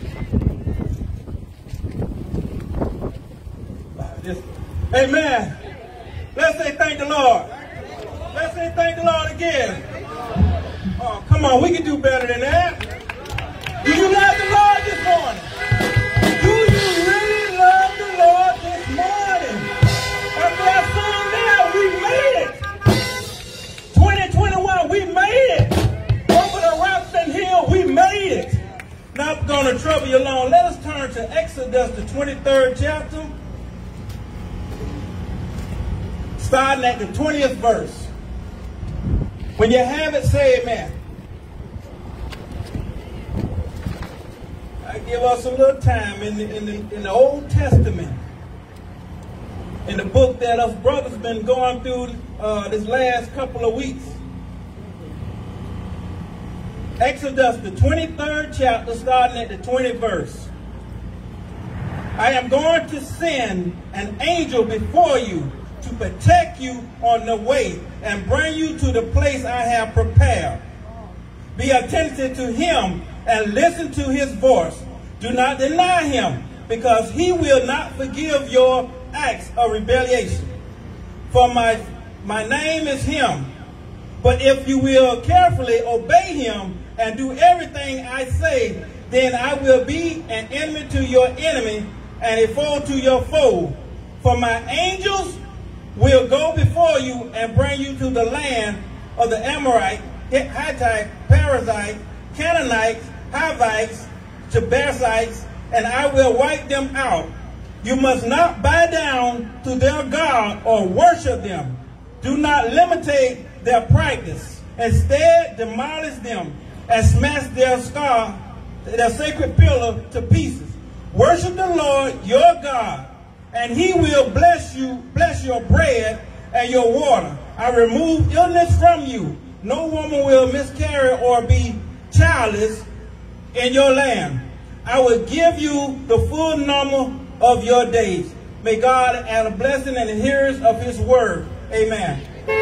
Amen. Let's say thank the Lord. Let's say thank the Lord again. Oh, come on, we can do better than that. Do you love the Lord this morning? Do you really love the Lord this morning? After that song there, we made it. twenty twenty-one, we made it. Over the Rockton Hill, we made it. Not going to trouble you long. Let us turn to Exodus, the twenty-third chapter. Starting at the twentieth verse. When you have it, say amen. I give us a little time in the, in the, in the Old Testament, in the book that us brothers been going through uh, this last couple of weeks. Exodus, the twenty-third chapter, starting at the twentieth verse. I am going to send an angel before you to protect you on the way and bring you to the place I have prepared. Be attentive to him and listen to his voice. Do not deny him, because he will not forgive your acts of rebellion. For my, my name is him. But if you will carefully obey him and do everything I say, then I will be an enemy to your enemy and a foe to your foe. For my angels will go before you and bring you to the land of the Amorite, Hittite, Perizzite, Canaanites, Hivites, Jebusites, and I will wipe them out. You must not bow down to their God or worship them. Do not limitate their practice. Instead, demolish them and smash their scar, their sacred pillar to pieces. Worship the Lord your God, and he will bless you, bless your bread and your water. I remove illness from you. No woman will miscarry or be childless in your land. I will give you the full number of your days. May God add a blessing and the hearers of his word. Amen.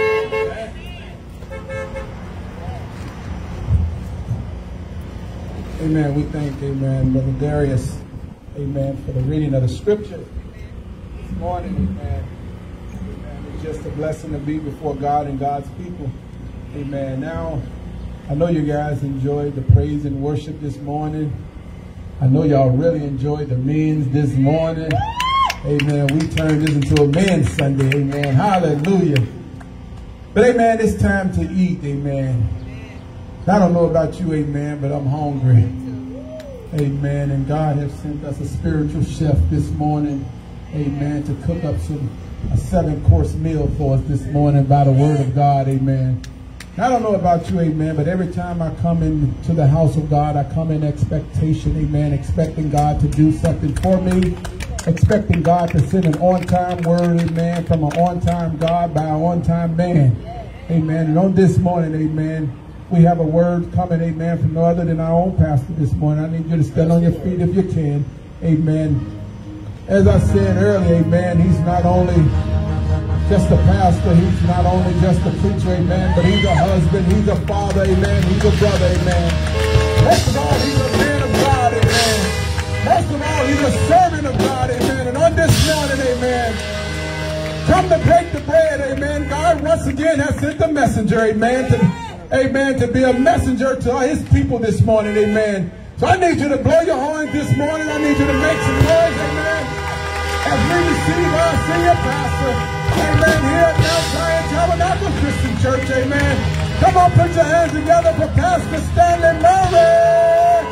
Amen. We thank, amen, Brother Darius, amen, for the reading of the scripture this morning, amen. Amen. It's just a blessing to be before God and God's people. Amen. Now, I know you guys enjoyed the praise and worship this morning. I know y'all really enjoyed the men's this morning. Amen. We turned this into a men's Sunday. Amen. Hallelujah. But amen, it's time to eat. Amen. I don't know about you, amen, but I'm hungry. Amen. And God has sent us a spiritual chef this morning. Amen. To cook up some a seven-course meal for us this morning by the word of God. Amen. I don't know about you, amen, but every time I come into the house of God, I come in expectation, amen, expecting God to do something for me, expecting God to send an on-time word, amen, from an on-time God by an on-time man, amen. And on this morning, amen, we have a word coming, amen, from no other than our own pastor this morning. I need you to stand on your feet if you can, amen. As I said earlier, amen, he's not only just a pastor, he's not only just a preacher, amen, but he's a husband, he's a father, amen, he's a brother, amen. Most of all, he's a man of God, amen. Most of all, he's a servant of God, amen. And on this morning, amen, come to break the bread, amen. God once again has sent the messenger, amen, to, amen, to be a messenger to his people this morning, amen. So I need you to blow your horn this morning. I need you to make some noise, amen, as we receive our senior pastor. Amen. Here at Mount Zion Tabernacle Christian Church. Amen. Come on, put your hands together for Pastor Stanley Murray.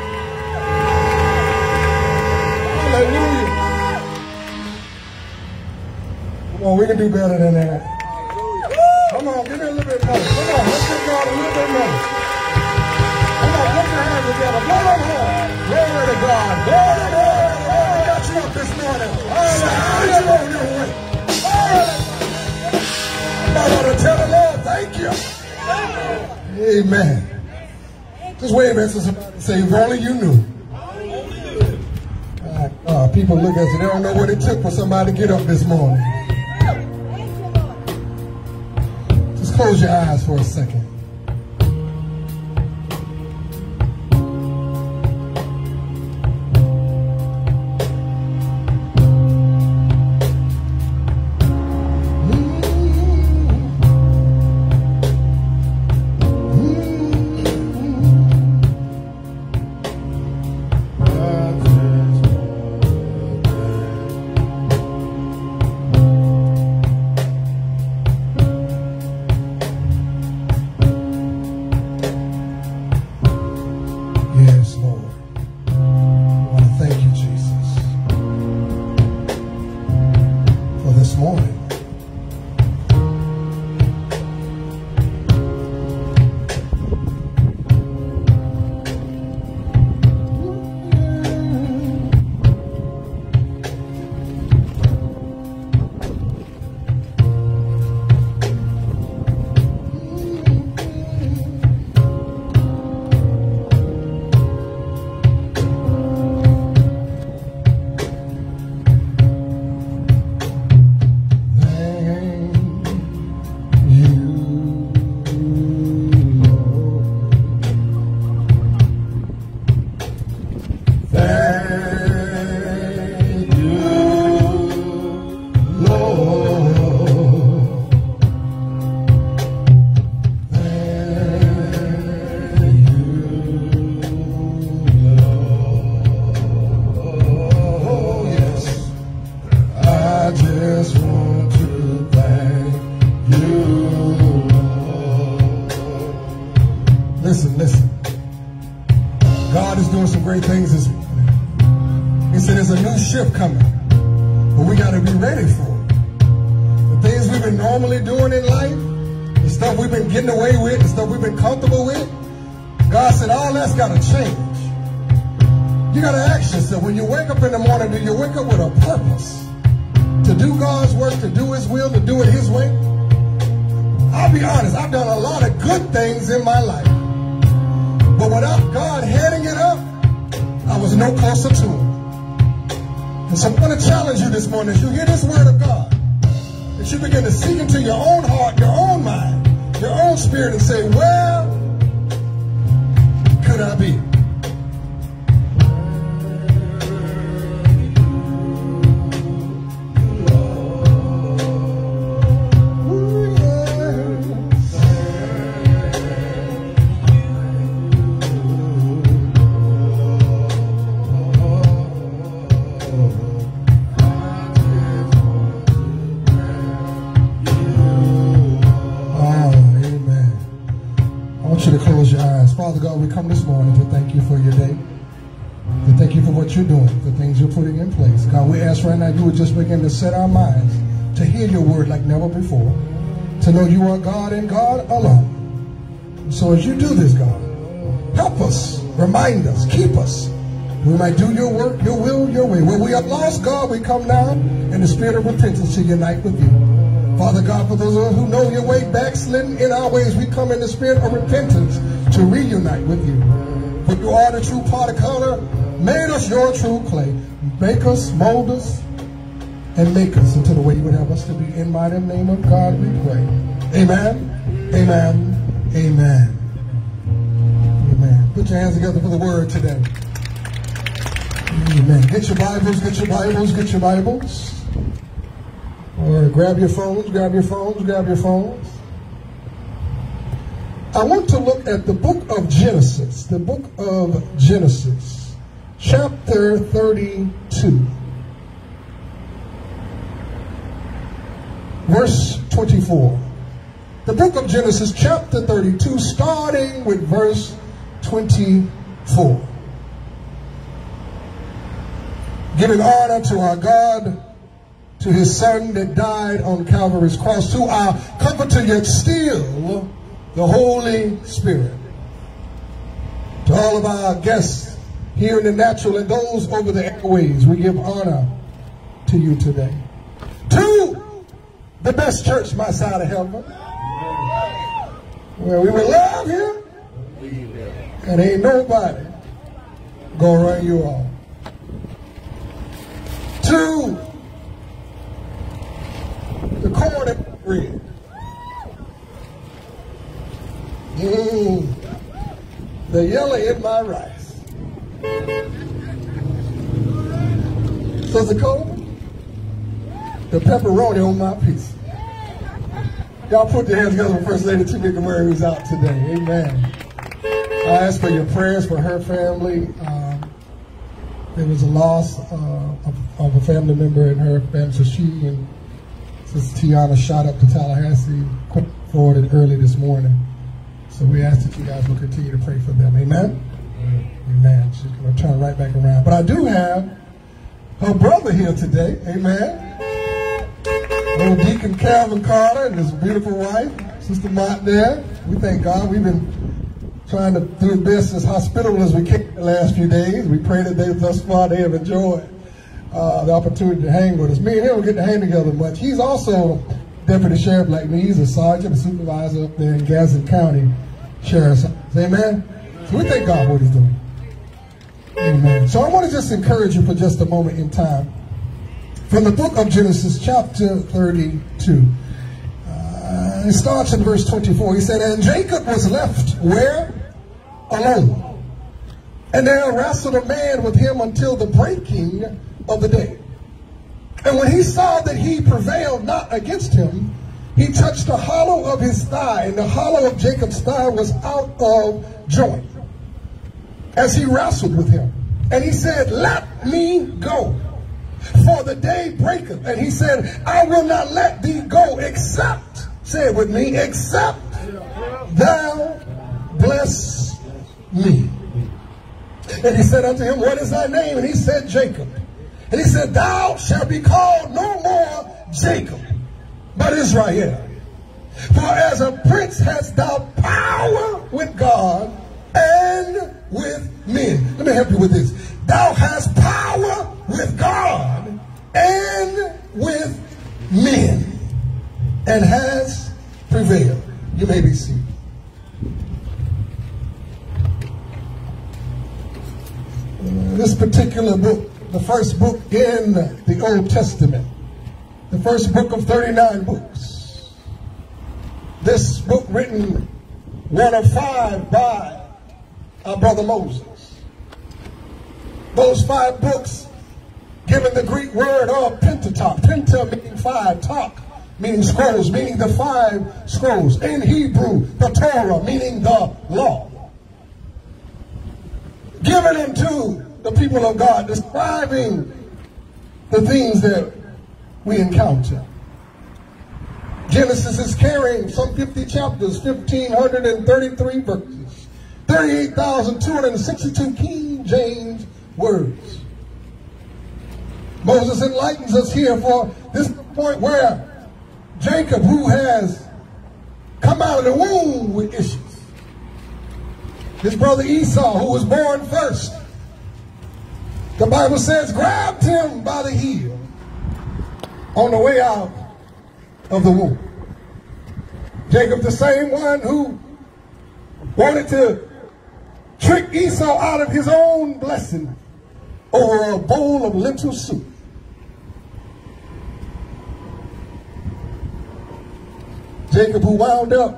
Hallelujah. Come on, we can do better than that. Come on, give me a little bit more. Come on, let's give God a little bit more. Come on, put your hands together. Blow them home. Glory to God. Glory to God. Oh, I got you up this morning. Hallelujah. I want to tell the Lord, thank you. Amen. Just wait a minute, so somebody say, if only you knew. Uh, uh, people look at you, they don't know what it took for somebody to get up this morning. Just close your eyes for a second. Listen, listen. God is doing some great things this morning. He said there's a new shift coming, but we got to be ready for it. The things we've been normally doing in life, the stuff we've been getting away with, the stuff we've been comfortable with, God said all that's got to change. You got to ask yourself, when you wake up in the morning, do you wake up with a purpose? To do God's work, to do His will, to do it His way? I'll be honest, I've done a lot of good things in my life. But without God heading it up, I was no closer to Him. And so I want to challenge you this morning, as you hear this word of God, that you begin to seek into your own heart, your own mind, your own spirit, and say, where could I be? Father God, we come this morning to thank you for your day, to thank you for what you're doing, the things you're putting in place. God, we ask right now you would just begin to set our minds to hear your word like never before, to know you are God and God alone. So as you do this, God, help us, remind us, keep us. We might do your work, your will, your way. Where we are lost, God, we come now in the spirit of repentance to unite with you. Father God, for those of us who know your way, backslidden in our ways, we come in the spirit of repentance to reunite with you. For you are the true potter color, made us your true clay. Make us, mold us, and make us into the way you would have us to be. In mighty name of God we pray. Amen, amen, amen, amen. Put your hands together for the word today. Amen. Get your Bibles, get your Bibles, get your Bibles. Or grab your phones, grab your phones, grab your phones. I want to look at the book of Genesis, the book of Genesis, chapter thirty-two, verse twenty-four. The book of Genesis, chapter thirty-two, starting with verse twenty-four. Giving honor to our God, to his Son that died on Calvary's cross, to our comforter yet still, the Holy Spirit. To all of our guests here in the natural and those over the airways, we give honor to you today. To the best church my side of heaven, where we will love him and ain't nobody gonna run you off. To the corn and bread. Mm, the yellow in my rice. Sister Cole, the pepperoni on my pizza. Y'all put your hands together for First Lady Tamika Murray, who's out today. Amen. I ask for your prayers for her family. Um, there was a loss uh, of, of a family member in her family, so she and Sister Tiana shot up to Tallahassee, quick forwarded early this morning. So we ask that you guys will continue to pray for them. Amen? Amen. Amen. She's going to turn right back around. But I do have her brother here today. Amen. Little Deacon Calvin Carter and his beautiful wife, Sister Mott there. We thank God. We've been trying to do the best as hospitable as we can the last few days. We pray that they, thus far they have enjoyed uh, the opportunity to hang with us. Me and him don't get to hang together much. He's also Deputy Sheriff like me. He's a sergeant, a supervisor up there in Gadsden County Sheriff's Office. Amen? So we thank God for what he's doing. Amen. So I want to just encourage you for just a moment in time. From the book of Genesis, chapter thirty-two. Uh, it starts in verse twenty-four. He said, and Jacob was left where? Alone. And there wrestled a man with him until the breaking of the day. And when he saw that he prevailed not against him, he touched the hollow of his thigh, and the hollow of Jacob's thigh was out of joint as he wrestled with him. And he said, let me go, for the day breaketh. And he said, I will not let thee go, except, say it with me, except thou bless me. And he said unto him, what is thy name? And he said, Jacob. And he said, thou shalt be called no more Jacob, but Israel. For as a prince hast thou power with God and with men. Let me help you with this. Thou hast power with God and with men, and has prevailed. You may be seated. This particular book, the first book in the Old Testament, the first book of thirty-nine books. This book written one of five by our brother Moses. Those five books given the Greek word of Pentateuch. Penta meaning five, talk meaning scrolls, meaning the five scrolls. In Hebrew, the Torah meaning the law. Given unto the people of God, describing the things that we encounter. Genesis is carrying some fifty chapters, one thousand five hundred thirty-three verses, thirty-eight thousand two hundred sixty-two King James words. Moses enlightens us here for this point where Jacob, who has come out of the womb with issues, his brother Esau, who was born first, the Bible says, grabbed him by the heel on the way out of the womb. Jacob, the same one who wanted to trick Esau out of his own blessing over a bowl of lentil soup. Jacob, who wound up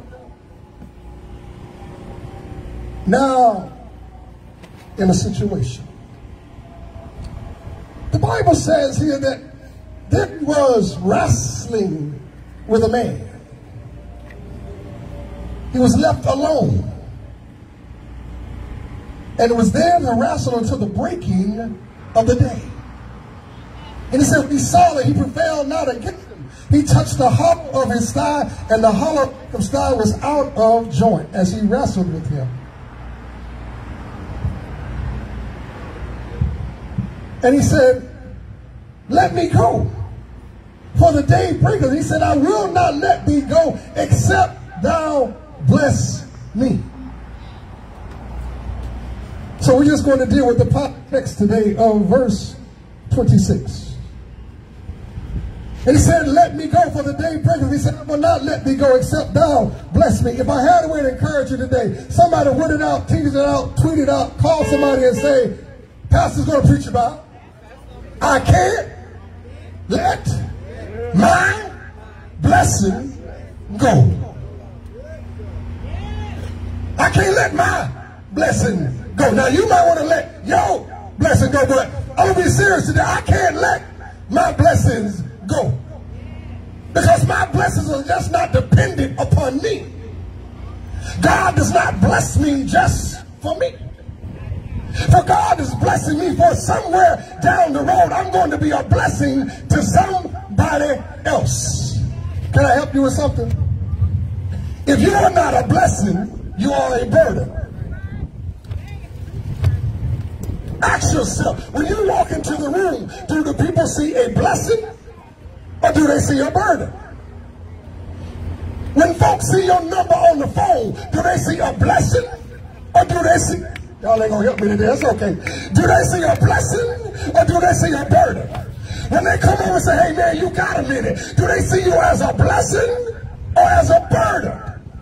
now in a situation. The Bible says here that David was wrestling with a man. He was left alone. And it was there to wrestle until the breaking of the day. And he said, when he saw that he prevailed not against him, he touched the hollow of his thigh, and the hollow of his thigh was out of joint as he wrestled with him. And he said, let me go, for the day breaketh. He said, I will not let thee go, except thou bless me. So we're just going to deal with the text today of verse twenty-six. And he said, let me go, for the day breaketh. He said, I will not let thee go, except thou bless me. If I had a way to encourage you today, somebody would it out, tweet it out, tweet it out, call somebody and say, pastor's going to preach about, I can't let my blessing go. I can't let my blessing go. Now you might want to let your blessing go, but I'm going to be serious today. I can't let my blessings go. Because my blessings are just not dependent upon me. God does not bless me just for me. For God is blessing me for somewhere down the road, I'm going to be a blessing to somebody else. Can I help you with something? If you are not a blessing, you are a burden. Ask yourself, when you walk into the room, do the people see a blessing or do they see a burden? When folks see your number on the phone, do they see a blessing or do they see... Y'all ain't gonna help me today, that's okay. Do they see a blessing or do they see a burden? When they come over and say, hey man, you got a minute, do they see you as a blessing or as a burden?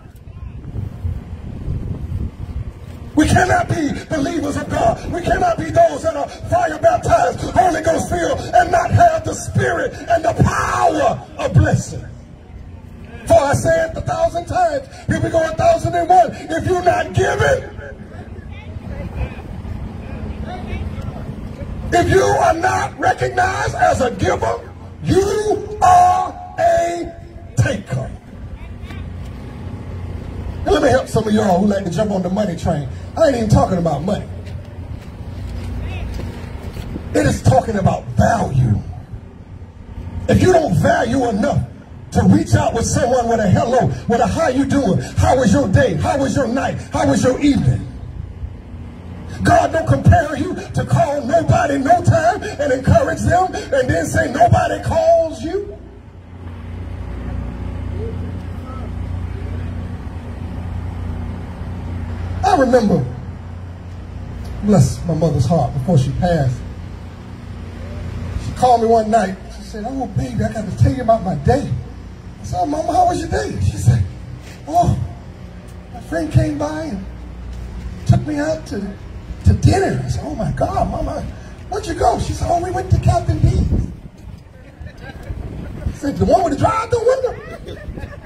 We cannot be believers of God. We cannot be those that are fire baptized, Holy Ghost filled, and not have the spirit and the power of blessing. For I say it a thousand times, here we go a thousand and one. If you're not giving, if you are not recognized as a giver, you are a taker. Now let me help some of y'all who like to jump on the money train. I ain't even talking about money. It is talking about value. If you don't value enough to reach out with someone with a hello, with a how you doing, how was your day, how was your night, how was your evening, God don't compare you to call nobody no time and encourage them and then say nobody calls you. I remember, bless my mother's heart, before she passed, she called me one night. She said, oh, baby, I got to tell you about my day. I said, oh, Mama, how was your day? She said, oh, my friend came by and took me out to, to dinner. I said, oh, my God, Mama, where'd you go? She said, oh, we went to Captain D's. I said, the one with the drive-through window?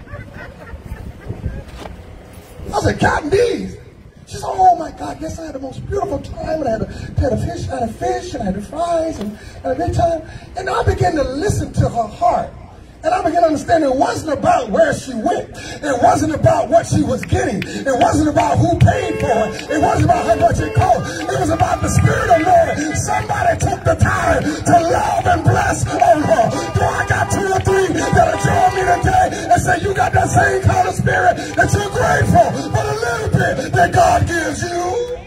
I said, Captain D's. She said, oh my God, yes, I had the most beautiful time, and I had a, had a fish, I had a fish, and I had the fries, and, and a good time. And I began to listen to her heart. And I began to understand it wasn't about where she went. It wasn't about what she was getting. It wasn't about who paid for it. It wasn't about how much it cost. It was about the Spirit of Lord. Somebody took the time to love and bless on her. Do I got two or three that'll join me today and say you got that same kind of spirit that you're grateful for the little bit that God gives you?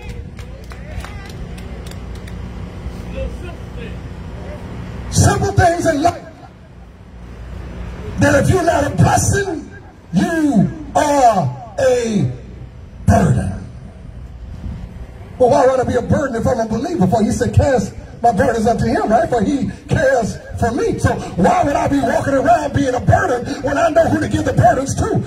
Simple things in life. That if you're not a blessing, you are a burden. Well, why would I be a burden if I'm a believer? For he said, cast my burdens unto him, right? For he cares for me. So why would I be walking around being a burden when I know who to give the burdens to?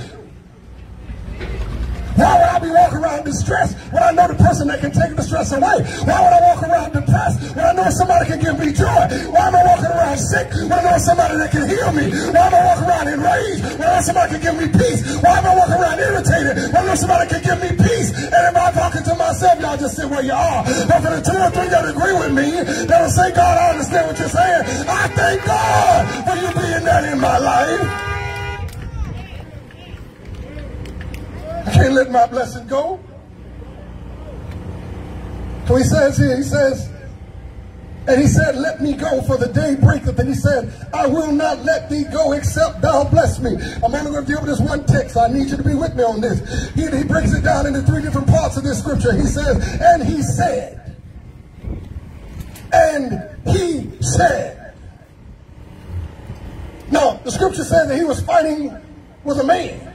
Why would I be walking around distressed when I know the person that can take the stress away? Why would I walk around depressed when I know somebody can give me joy? Why am I walking around sick when I know somebody that can heal me? Why am I walking around enraged when I know somebody can give me peace? Why am I walking around irritated when I know somebody can give me peace? And if I'm talking to myself, y'all just sit where you are. But for the two or three that agree with me, that'll say, God, I understand what you're saying. I thank God for you being that in my life. I can't let my blessing go. So he says here, he says, and he said, let me go, for the day breaketh. And he said, I will not let thee go except thou bless me. I'm only going to deal with this one text. I need you to be with me on this. He, he breaks it down into three different parts of this scripture. He says, and he said, and he said. Now, the scripture says that he was fighting with a man.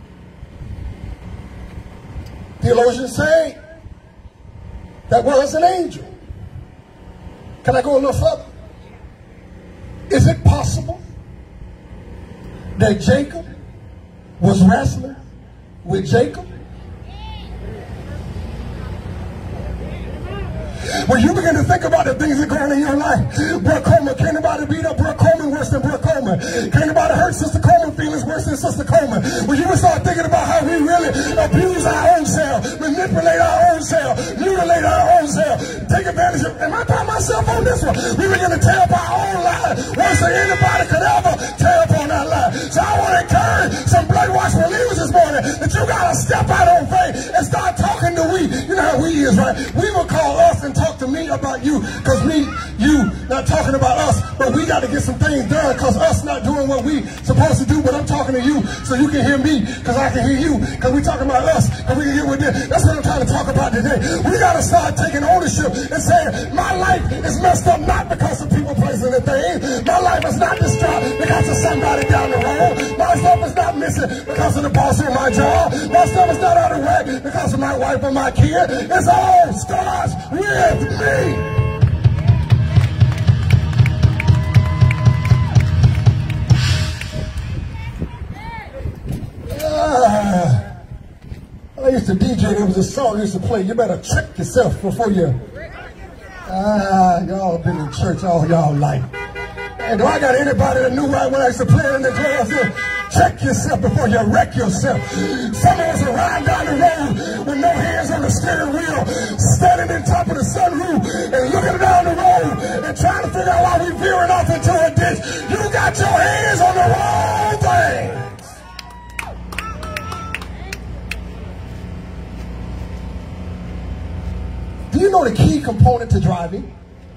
Theologians say that was an angel. Can I go a little further? Is it possible that Jacob was wrestling with Jacob? When you begin to think about the things that go on in your life, Brooke Coleman, can't nobody beat up Brooke Coleman worse than Brooke Coleman. Can't nobody hurt Sister Coleman feelings worse than Sister Coleman. When you start thinking about how we really abuse our own self, manipulate our own self, mutilate our own self, take advantage of, am I by myself on this one? We begin to tear up our own lives worse than anybody could ever tear up on our lives. So I want to encourage some blood-washed believers this morning that you got to step out on faith and start talking to we. You know how we is, right? We will call us and talk to me about you, because me, you, not talking about us, but we got to get some things done because us not doing what we supposed to do, but I'm talking to you so you can hear me because I can hear you, because we talking about us and we can hear what this. That's what I'm trying to talk about today. We got to start taking ownership and saying, my life is messed up not because of people, places, and things. My life is not distraught because of somebody down the road. My stuff is not missing because of the boss on my job. My stuff is not out of whack because of my wife or my kid. It's all starts with me. Ah, I used to D J. There was a song I used to play. You better check yourself before you. Ah, y'all been in church all y'all life. And do I got anybody that knew right when I used to play in the class? Check yourself before you wreck yourself. Some of us are riding down the road with no hands on the steering wheel, standing in top of the sunroof and looking down the road and trying to figure out why we veering off into a ditch. You got your hands on the wrong thing. Do you know the key component to driving?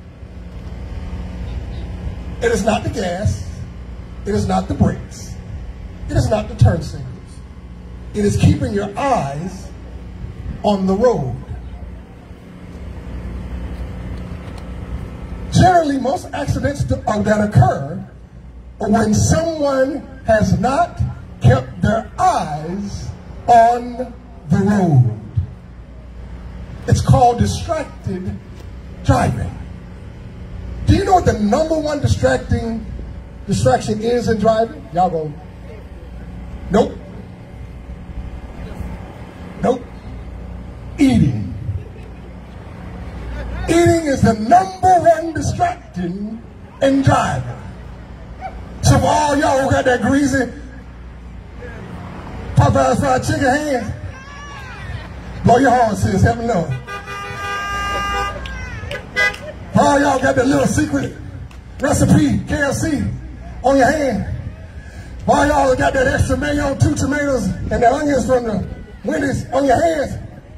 It is not the gas. It is not the brakes. It is not the turn signals. It is keeping your eyes on the road. generally, most accidents that occur when someone has not kept their eyes on the road. It's called distracted driving. Do you know what the number one distracting distraction is in driving? Y'all go, nope. Nope. Eating. Eating is the number one distraction in driving. So for all y'all who got that greasy Popeye's fried chicken hands, blow your horn, sis, help me know. For all y'all got that little secret recipe, K F C, on your hand. For all y'all got that extra mayo, two tomatoes, and the onions from the Wendy's on your hands.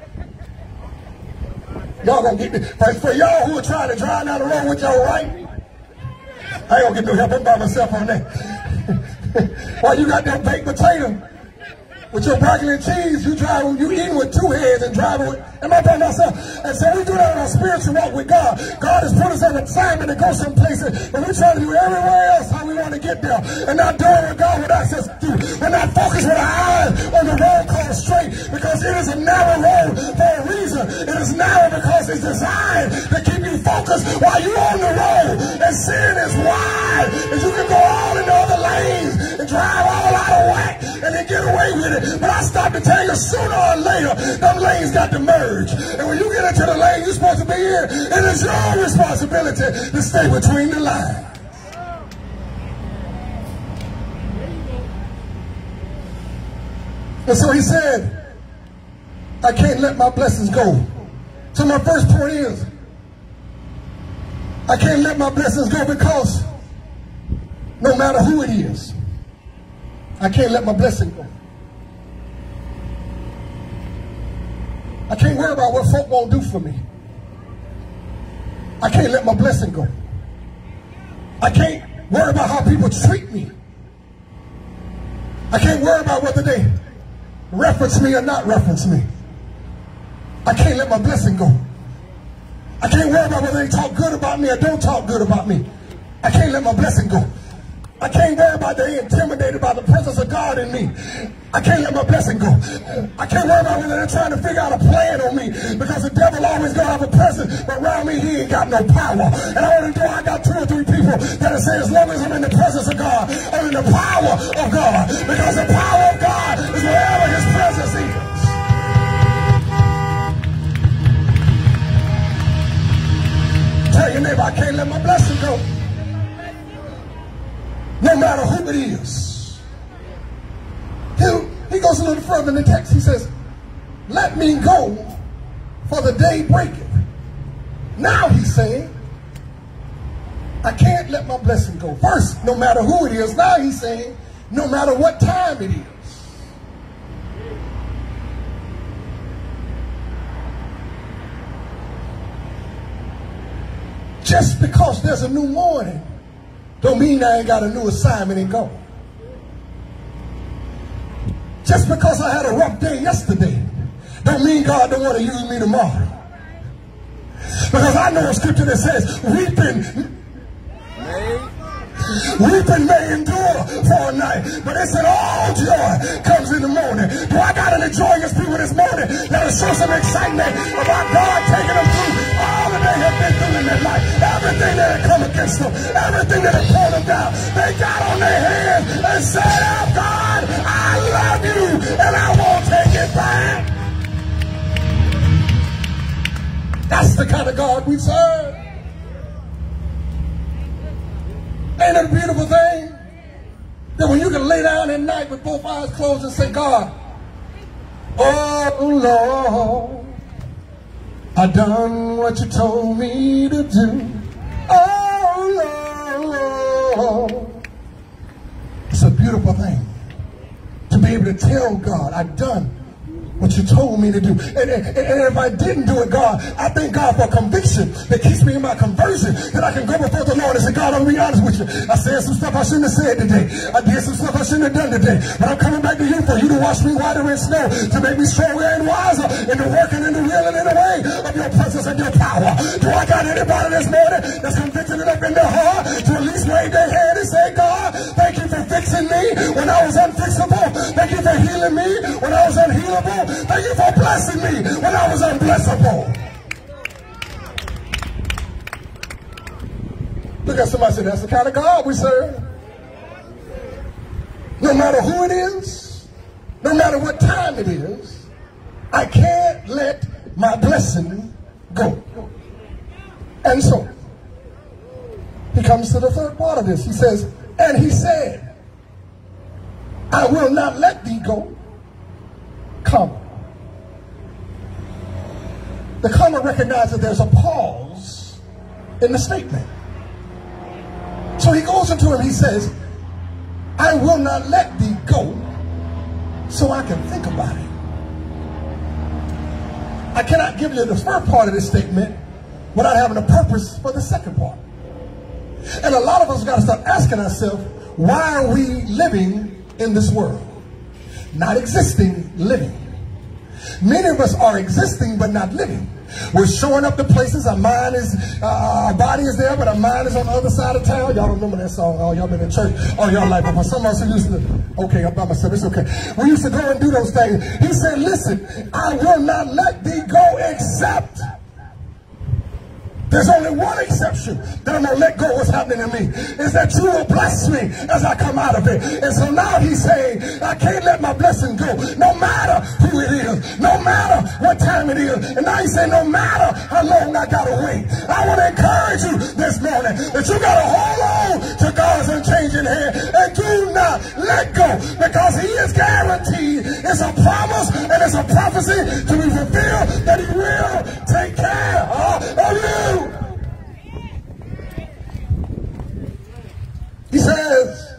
Y'all gonna get this. For, for y'all who are trying to drive down the road with your right, I ain't gonna get no help. I'm by myself on that. While you got that baked potato with your broccoli and cheese, you driving, you eating with two hands and driving with, am I by myself? And so we do that on our spiritual walk with God. God has put us on assignment to go some places, but we're trying to do everywhere else how we want to get there, and not doing what God would ask us to do. We're not focused with our eyes on the road called straight, because it is a narrow road for a reason. It is narrow because it's designed to keep you focused while you're on the road, and sin is wide, and you can go all in the other lanes and drive all out of whack and then get away with it. But I stopped to tell you, sooner or later, them lanes got to merge. And when you get into the lane you're supposed to be in, it is your responsibility to stay between the lines. And so he said, I can't let my blessings go. So my first point is, I can't let my blessings go because no matter who it is, I can't let my blessing go. I can't worry about what folk won't do for me. I can't let my blessing go. I can't worry about how people treat me. I can't worry about whether they reference me or not reference me. I can't let my blessing go. I can't worry about whether they talk good about me or don't talk good about me. I can't let my blessing go. I can't worry about they intimidated by the presence of God in me. I can't let my blessing go. I can't worry about whether they're trying to figure out a plan on me, because the devil always gonna have a presence, but around me he ain't got no power. And I want to know I got two or three people that say as long as I'm in the presence of God, I'm in the power of God, because the power of God is wherever his presence is. Tell your neighbor, I can't let my blessing go. No matter who it is. He, he goes a little further in the text. He says, let me go, for the day breaketh. Now he's saying, I can't let my blessing go. First, no matter who it is. Now he's saying, no matter what time it is. Just because there's a new morning don't mean I ain't got a new assignment and go. Just because I had a rough day yesterday don't mean God don't want to use me tomorrow. Because I know a scripture that says, weeping Weeping may endure for a night, but it's an all joy comes in the morning. Do I got any joyous people this morning that'll show some excitement about God taking them through all that they have been through in their life? Everything that had come against them, everything that had pulled them down, they got on their hands and said, oh God, I love you and I won't take it back. That's the kind of God we serve. Ain't it a beautiful thing that when you can lay down at night with both eyes closed and say, God, oh Lord, I done what you told me to do. Oh Lord. It's a beautiful thing to be able to tell God, I've done what you told me to do. And, and, and if I didn't do it, God, I thank God for conviction that keeps me in my conversion, that I can go before the Lord and say, God, I'm going to be honest with you. I said some stuff I shouldn't have said today. I did some stuff I shouldn't have done today. But I'm coming back to you for you to wash me whiter than snow, to make me stronger and wiser in the working and the will and in the way of your presence and your power. Do I got anybody this morning that's convicted say, God, thank you for fixing me when I was unfixable. Thank you for healing me when I was unhealable. Thank you for blessing me when I was unblessable. Look at somebody and say, that's the kind of God we serve. No matter who it is, no matter what time it is, I can't let my blessing go. And so, he comes to the third part of this. He says, and he said, I will not let thee go, comma. The comma recognizes there's a pause in the statement. So he goes into him, he says, I will not let thee go so I can think about it. I cannot give you the first part of this statement without having a purpose for the second part. And a lot of us got to start asking ourselves, why are we living in this world? Not existing, living. Many of us are existing but not living. We're showing up to places, our mind is, uh, our body is there, but our mind is on the other side of town. Y'all remember that song? Oh, y'all been in church all your life. But some of us used to, okay, I'm by myself, it's okay. We used to go and do those things. He said, listen, I will not let thee go except. There's only one exception that I'm going to let go of what's happening to me, is that you will bless me as I come out of it. And so now he's saying, I can't let my blessing go, no matter who it is, no matter what time it is. And now he's saying, no matter how long I got to wait. I want to encourage you this morning that you got to hold on to God's unchanging hand and do not let go, because he is guaranteed. It's a promise and it's a prophecy to be fulfilled that he will take care of you. He says,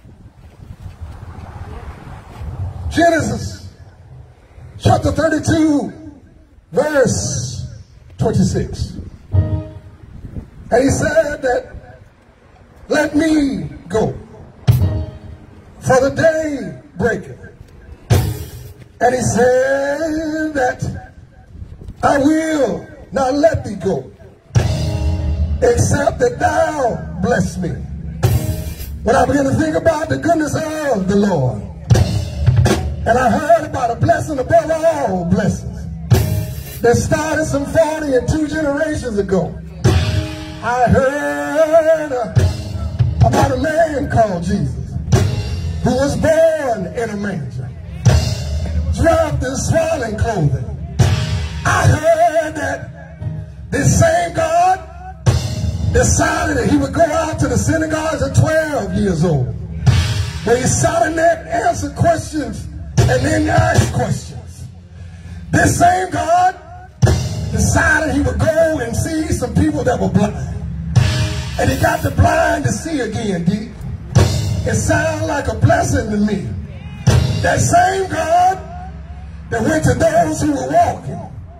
Genesis chapter thirty-two, verse twenty-six. And he said that, let me go, for the day breaketh. And he said that I will not let thee go, except that thou bless me. When I began to think about the goodness of the Lord, and I heard about a blessing above all blessings that started some forty and two generations ago, I heard about a man called Jesus, who was born in a manger, wrapped in swaddling clothing. I heard that this same God decided that he would go out to the synagogues at twelve years old, where he sat in there and answered questions and then asked questions. This same God decided he would go and see some people that were blind, and he got the blind to see again, D. It sounds like a blessing to me. That same God that went to those who were walking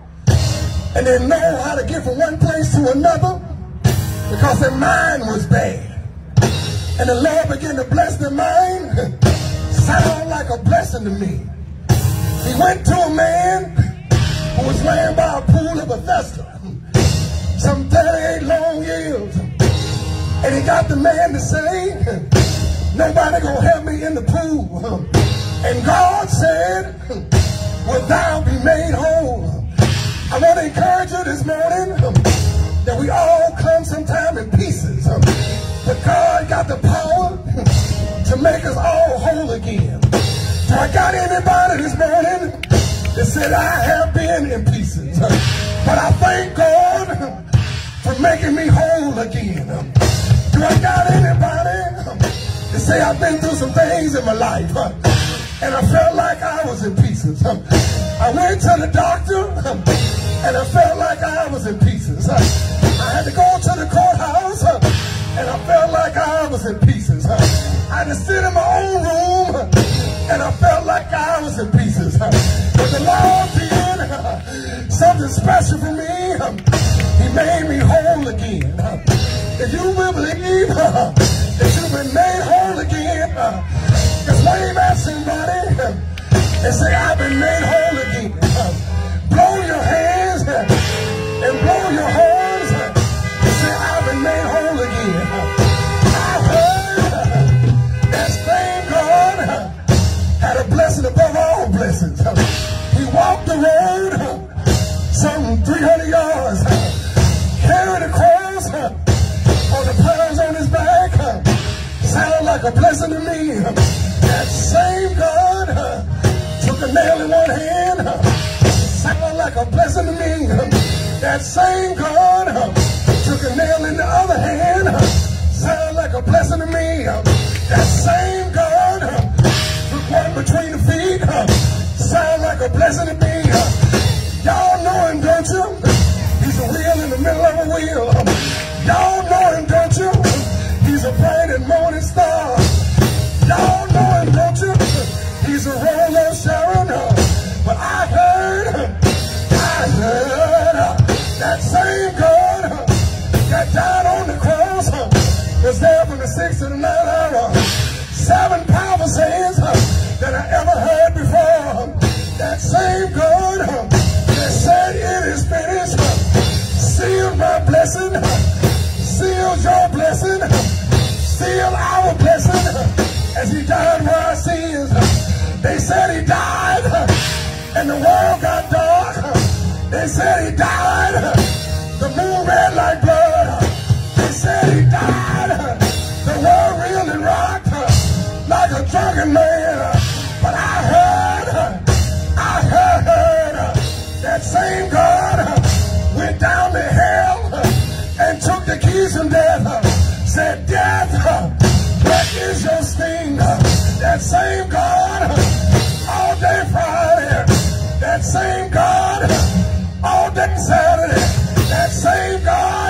and didn't know how to get from one place to another because their mind was bad, and the Lord began to bless their mind, sound like a blessing to me. He went to a man who was laying by a pool of Bethesda, some thirty-eight long years, and he got the man to say, nobody gonna help me in the pool. And God said, will thou be made whole? I want to encourage you this morning that we all come sometime in pieces, but God got the power to make us all whole again. So I got anybody this morning that said, I have been in pieces, but I thank God for making me whole again. Do I got anybody that say, I've been through some things in my life, and I felt like I was in pieces? I went to the doctor, and I felt like I was in pieces. I had to go to the courthouse, and I felt like I was in pieces. I had to sit in my own room, and I felt like I was in pieces. But the Lord did something special for me. He made me whole again. If you will believe that you've been made whole again, just wave at somebody and say, I've been made whole again. Blow your hands and blow your horns and say, I've been made whole again. I heard a blessing to me. That same God took a nail in one hand, sound like a blessing to me. That same God took a nail in the other hand, sound like a blessing to me. That same God took one between the feet, sound like a blessing to me. Y'all know him, don't you? He's a wheel in the middle of a wheel. Y'all know him, don't you? He's a bright and morning star. Y'all know him, don't you? He's a roll of Sharon. But I heard, I heard that same God that died on the cross was there from the sixth to the ninth hour. Seven powerful sayings that I ever heard before. That same God that said it is finished, sealed my blessing, sealed your blessing, sealed our blessing as he died for our sins. They said he died and the world got dark. They said he died, the moon red like blood. They said he died, the world really rocked like a drunken man. But I heard, I heard that same God went down to hell and took the keys from death. Said, death, what is your sting? That same God all day Friday. That same God all day Saturday. That same God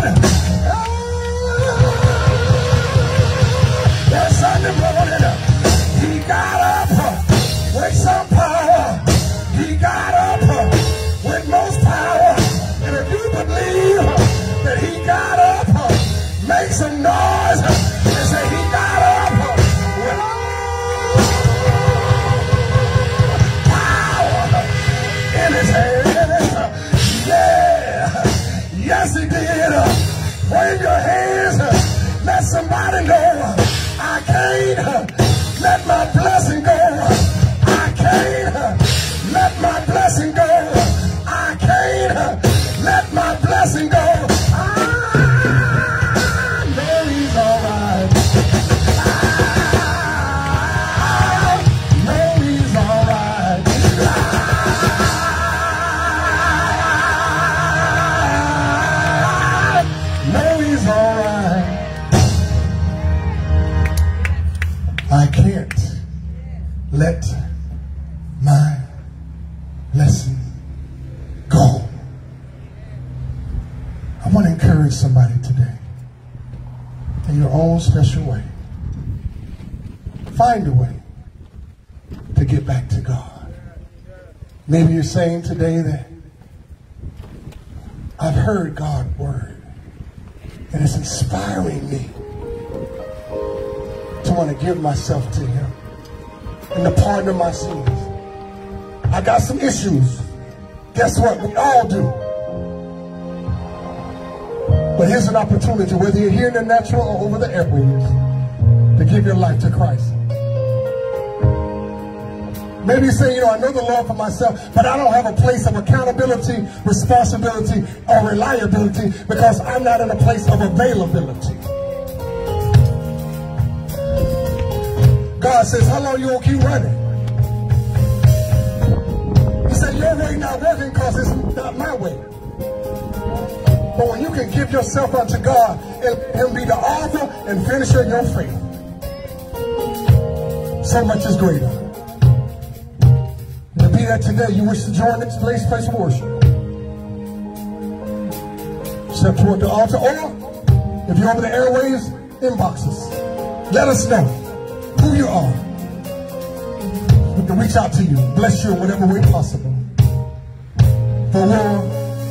that Sunday morning. He got up with some power. He got up with most power. And if you believe that he got up, make some noise and say he got up with power in his hands. Yeah, yes he did. Wave your hands. Let somebody know I can't let my blessing go. I can't let my blessing go. I can't let my blessing go. I know he's all right. I know he's all right. I know he's all right. I can't let my blessing go. I want to encourage somebody today in your own special way. Find a way to get back to God. Maybe you're saying today that I've heard God's word and it's inspiring me to want to give myself to him and to pardon my sins. I got some issues. Guess what? We all do. But here's an opportunity, whether you're here in the natural or over the airwaves, to give your life to Christ. Maybe you say, you know, I know the Lord for myself, but I don't have a place of accountability, responsibility, or reliability because I'm not in a place of availability. God says, how long you gonna keep running? He said, your way not working because it's not my way. But when you can give yourself unto God and him be the author and finisher of your faith, so much is greater. To be that today, you wish to join this place, place of worship. Step toward the altar, or if you're over the airwaves, inboxes. Let us know who you are. We can reach out to you, bless you in whatever way possible. For war,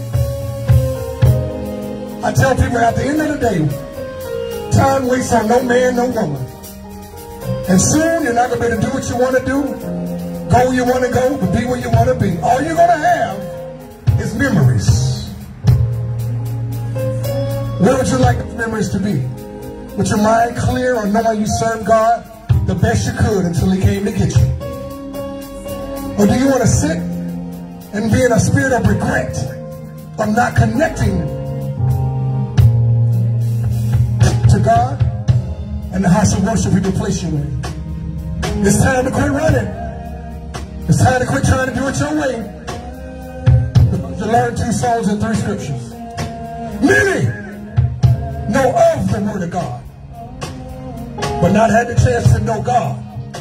I tell people at the end of the day, time waits on no man, no woman. And soon you're not going to be able to do what you want to do, go where you want to go, but be where you want to be. All you're going to have is memories. Where would you like the memories to be? With your mind clear on knowing you serve God the best you could until he came to get you? Or do you want to sit and be in a spirit of regret of not connecting to God and the house of worship He will place you in. It's time to quit running. It's time to quit trying to do it your way. To learn two songs and three scriptures. Many know of the Word of God, but not had the chance to know God.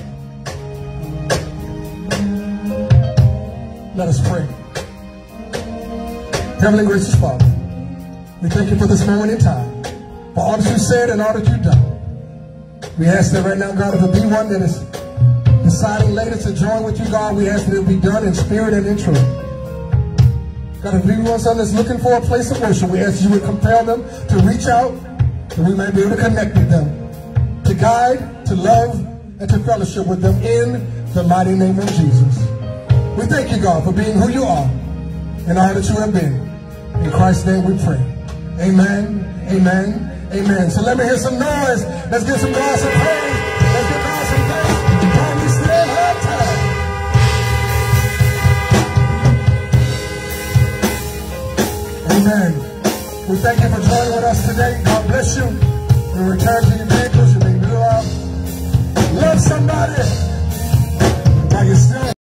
Let us pray. Heavenly gracious Father, we thank you for this moment in time, for all that you said and all that you've done. We ask that right now, God, if there be one that is deciding later to join with you, God, we ask that it will be done in spirit and in truth. God, if there be one son that's looking for a place of worship, we ask that you would compel them to reach out, that we might be able to connect with them, to guide, to love, and to fellowship with them in the mighty name of Jesus. We thank you, God, for being who you are and all that you have been. In Christ's name we pray. Amen, amen, amen. So let me hear some noise. Let's give some God some praise. Let's give God some praise. While we still have time. Amen. We thank you for joining with us today. God bless you. We return to your vehicles. You may love somebody while you're still